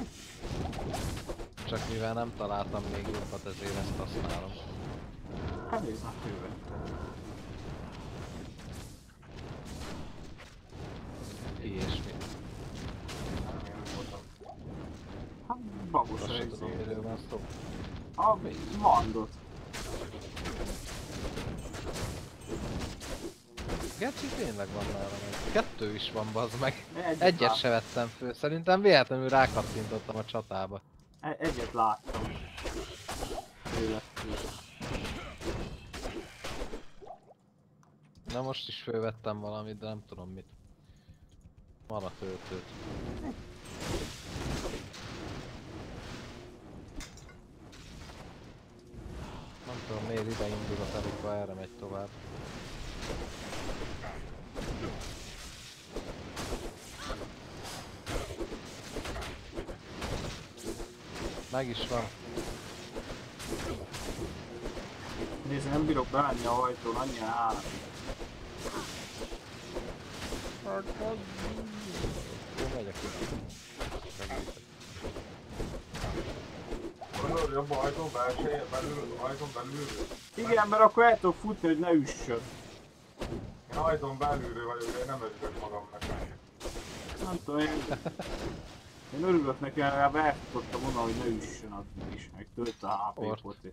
Csak mivel nem találtam még jobbat, ezért ezt használom. Hát nézd, már fővettem. Ilyesmi. Nem, én nem voltam. Hát babos Most a se tudom, izé. miről van szó. A mandot. Geci tényleg van nálam egy. Kettő is van, bazd meg. Egyet, Egyet lát- se vettem föl, szerintem véletlenül rákattintottam a csatába. e- Egyet láttam. Fővettük. Na most is fölvettem valamit, de nem tudom mit. Van a töltőt. Nem tudom miért ide indul a telika, erre megy tovább. Meg is van. Nézd, nem bírok bemenni a hajtón, annyira áll. Jó, megyek ide. Segítek. Gondolod, jobb a ajtón belseje, belül, ajtón belülről? Igen, mert akkor el tudok futni, hogy ne üssön. Én ajtón belülről vagyok, én nem örülök magamnak. Nem tudom, én... Én örülök neki, legalább elfutottam volna, hogy ne üssön addig is, meg tölt a há pé Ort. poti.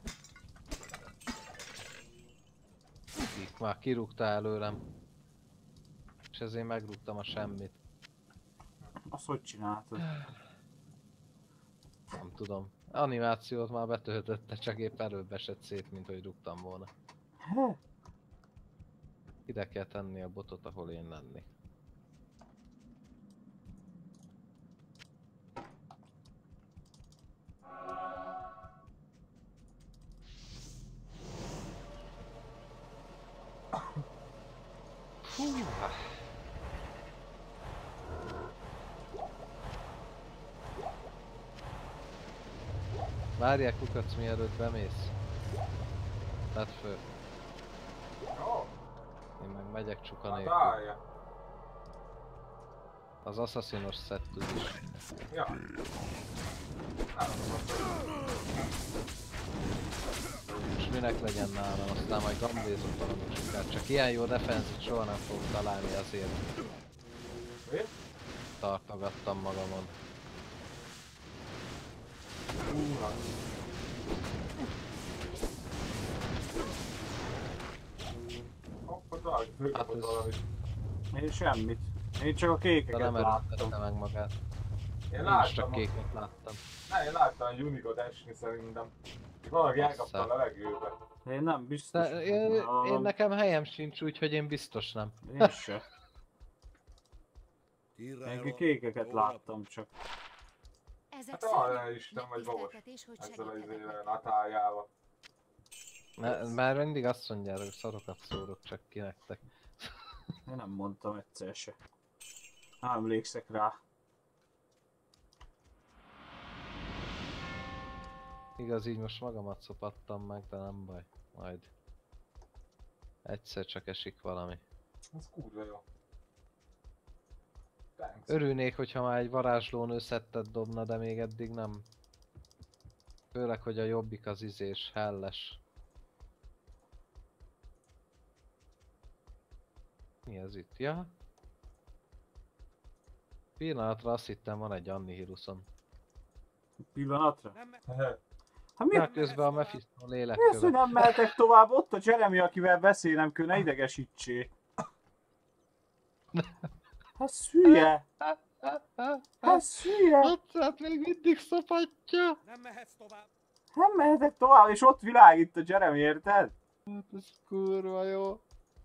Itt már kirúgta előlem. És ezért megrúgtam a semmit. Azt hogy csináltad? Nem tudom. Animációt már betöltötte, csak épp előbb esett szét, mint hogy rúgtam volna. He? Ide kell tenni a botot, ahol én lenni. Fú. Várják kukac, mielőtt bemész. Tedd föl. Jó, Én meg megyek csuka hát nélkül. állja. Az Assassin's set is. Ja. Nem, most És minek legyen nálam, aztán majd gambézok valami csukát. Csak ilyen jó defenzit soha nem fogok találni, azért mi? tartogattam magamon. Húha. Hoppá, talán Hát fölkapott ez- valamit. Én semmit. Én csak a De kékeket nem láttam. erőltette meg magát. Én Én is láttam, csak a... kéket láttam. ne, én láttam egy Unicot esni szerintem. Valaki elkapta a Bassza. levegőbe. Én nem biztos. De én, én nekem helyem sincs, úgyhogy én biztos nem. Én se. Tirráról Én kékeket holnap láttam csak. Ezek Hát arra Isten vagy babos. megtiszteltetés, hogy Ezzel az segítenek. izével, natáljával. Mert már mindig azt mondjátok, hogy szarokat szórok csak ki nektek. Én nem mondtam egyszer se. Nem emlékszek rá. Igaz, így most magamat szopattam meg, de nem baj. Majd. Egyszer csak esik valami. Ez kurva jó. Thanks. Örülnék, hogyha már egy varázslónő szettet dobna, de még eddig nem. Főleg, hogy a jobbik az izés, helles. Mi ez itt? Ja? Pillanatra azt hittem, van egy Annihiluson. Pillanatra? Nem, Hát mi? Ja, közben a Mephisto Mi az, hogy lélekköve. nem mehetek tovább? Ott a Jeremy, akivel beszélnem kell, ne idegesítsé. Hát hülye! Ez hülye! Hatszát még mindig szopatja! Nem mehetsz tovább! Nem mehetek tovább, és ott világít a Jeremy, érted? Hát ez kurva jó.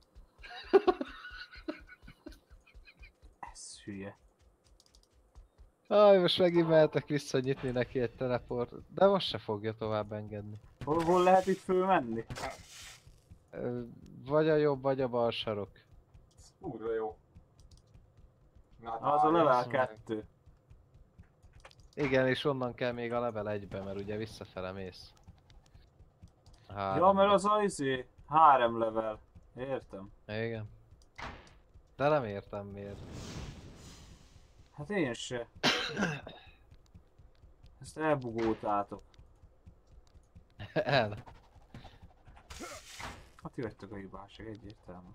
Ez hülye. Aj, most megint mehetek visszanyitni neki egy teleport, de most se fogja tovább engedni. Hol, hol lehet itt fölmenni? Ö, Vagy a jobb, vagy a bal sarok. Ez kurva jó. Na, Az a várj, level azt mondják. kettő. Igen, és onnan kell még a level egybe, mert ugye visszafele mész. Három. Ja, mert az a izé, három level. Értem. Igen. De nem értem miért. Hát én se. Ezt elbugoltátok. El. Hát ti vagytok a hibások, egyértelmű.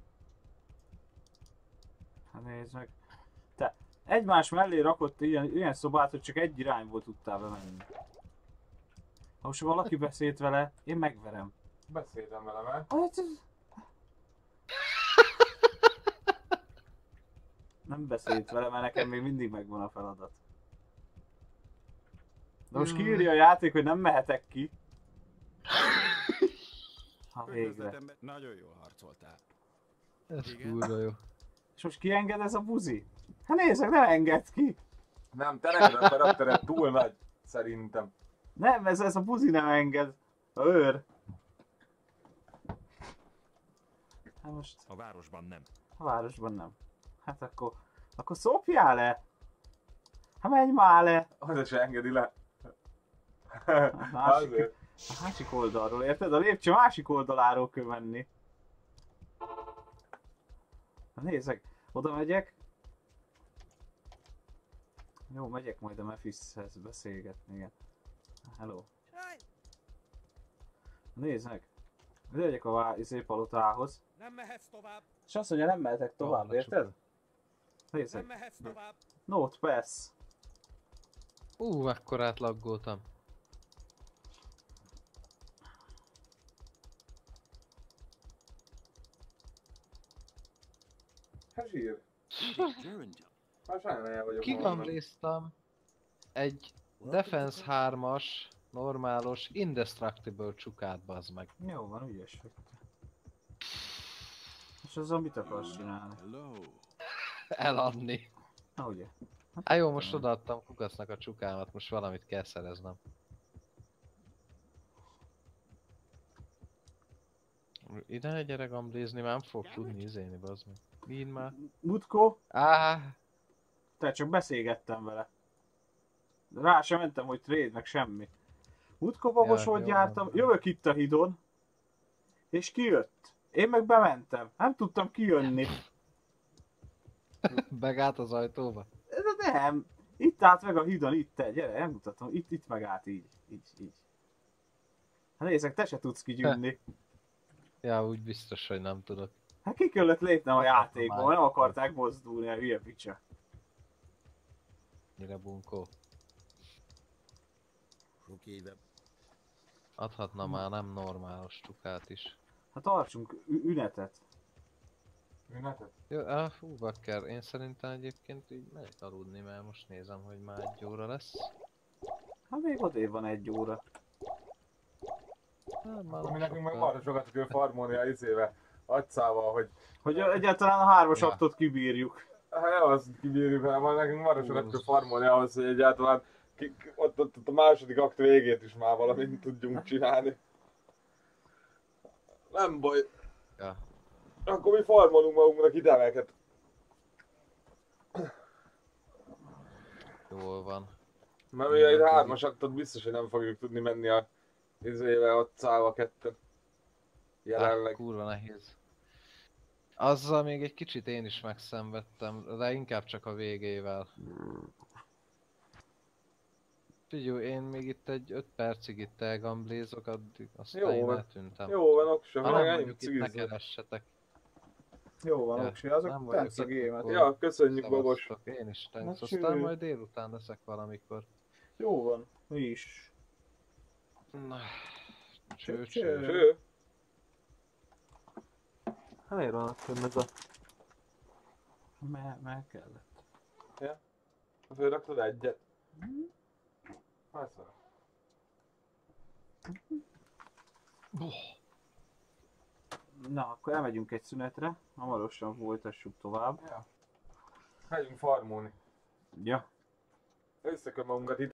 Hát nézd meg. Te egymás mellé rakott ilyen, ilyen szobát, hogy csak egy irányból tudtál bemenni. Ha most valaki beszélt vele, én megverem. beszéltem vele, mert... Hát, ez- Nem beszélt vele, mert nekem még mindig megvan a feladat. De most kiírja a játék, hogy nem mehetek ki. Ha végre. Üdvözletem, nagyon jól harcoltál. Ez Igen? kurva jó. És most kienged ez a buzi? Hát nézzek, nem enged ki! Nem, te neked a karaktered túl nagy, szerintem. Nem, ez, ez a buzi nem enged. A őr. Hát most A városban nem. a városban nem. Hát akkor, akkor szopjál le! Hát menj már le! Az se engedi le. A másik, Azért. a másik oldalról, érted? A lépcső másik oldaláról kell menni. Na nézzek, oda megyek. Jó, megyek majd a Mephishez beszélgetni, igen. Hello. Nézd meg. Megyek a vá- izé palotához. Nem mehetsz tovább! És azt mondja, nem mehetek tovább, Jó, érted? Nézd Nem meg. mehetsz tovább! Note pass. Ú, mekkorát laggoltam. Hát zsír. Durandal. Már sajnálom el vagyok. Kigambléztam egy Defense hármas, normálos, Indestructible csukát, bazd meg. Jó van, ügyes vagy. És azzal mit akarsz csinálni? Hello. Eladni. Na ugye? Hát jó, most odaadtam kukacnak a csukámat, most valamit kell szereznem. Ide ne gyere gamblézni, már nem fog tudni izélni, bazd meg. Mind már. Mutko, Áh, te csak beszélgettem vele. Rá sem mentem, hogy trade, meg semmi. Mutko babos, Ja, hogy jó, jártam, van. jövök itt a hidon, és kijött. Én meg bementem, nem tudtam kijönni. megállt az ajtóba. De nem, itt állt meg a hidon, itt te, gyere, elmutatom, itt, itt megállt így, így, így. Hát nézzek, te se tudsz kigyűnni. Ja, úgy biztos, hogy nem tudok. Hát ki kellett lépnem a játékba, már. nem akarták mozdulni a hülye picsa. Mire bunkó. Sok éve. Adhatna már nem normálos csukát is. Hát tartsunk ü- ünetet. Ünnepet? Jó, ah, fú, bakker, én szerintem egyébként így megyek aludni, mert most nézem, hogy már egy óra lesz. Hát még odébb van egy óra. Hát, már Akkor nem mi nekünk meg sokkal. arra sokat kell farmolni a izével, agyszával, hogy Hogy egyáltalán a hármas Ja. aktot kibírjuk. hát azt kibírjuk, hanem már nekünk arra sokat kell farmolni ahhoz, hogy egyáltalán ki, ki- ott, ott, ott a második akt végét is már valamit tudjunk csinálni. Nem baj, Ja. akkor mi farmolunk magunknak itemeket. Jól van. Mert mi egy hármas aktot biztos, hogy nem fogjuk tudni menni a izével, ott szállva ketten. Ah, Jelenleg. kurva nehéz. Azzal még egy kicsit én is megszenvedtem, de inkább csak a végével. Figyelj, én még itt egy öt percig itt elgamblézok, addig aztán Jó én van. eltűntem. Jó van, oksa, Ha meg nem ennyi vagyok itt, ne cigizzük. keressetek. Jó van, Ja, oksi, azok nem vagyok tetsz a itt, gémet. akkor- Ja, köszönjük, Babos. Szevasztok, én is thanks. Na, Aztán cső. majd délután leszek valamikor. Jó van, mi is. Na, cső, Cső. cső. Cső. Hát miért van akkor meg a... Mert, mert kellett. Ja. Fölraktad egyet. Persze. Na, akkor elmegyünk egy szünetre, hamarosan folytassuk tovább. Ja. Megyünk farmolni. Ja. Összeköm magunkat itt.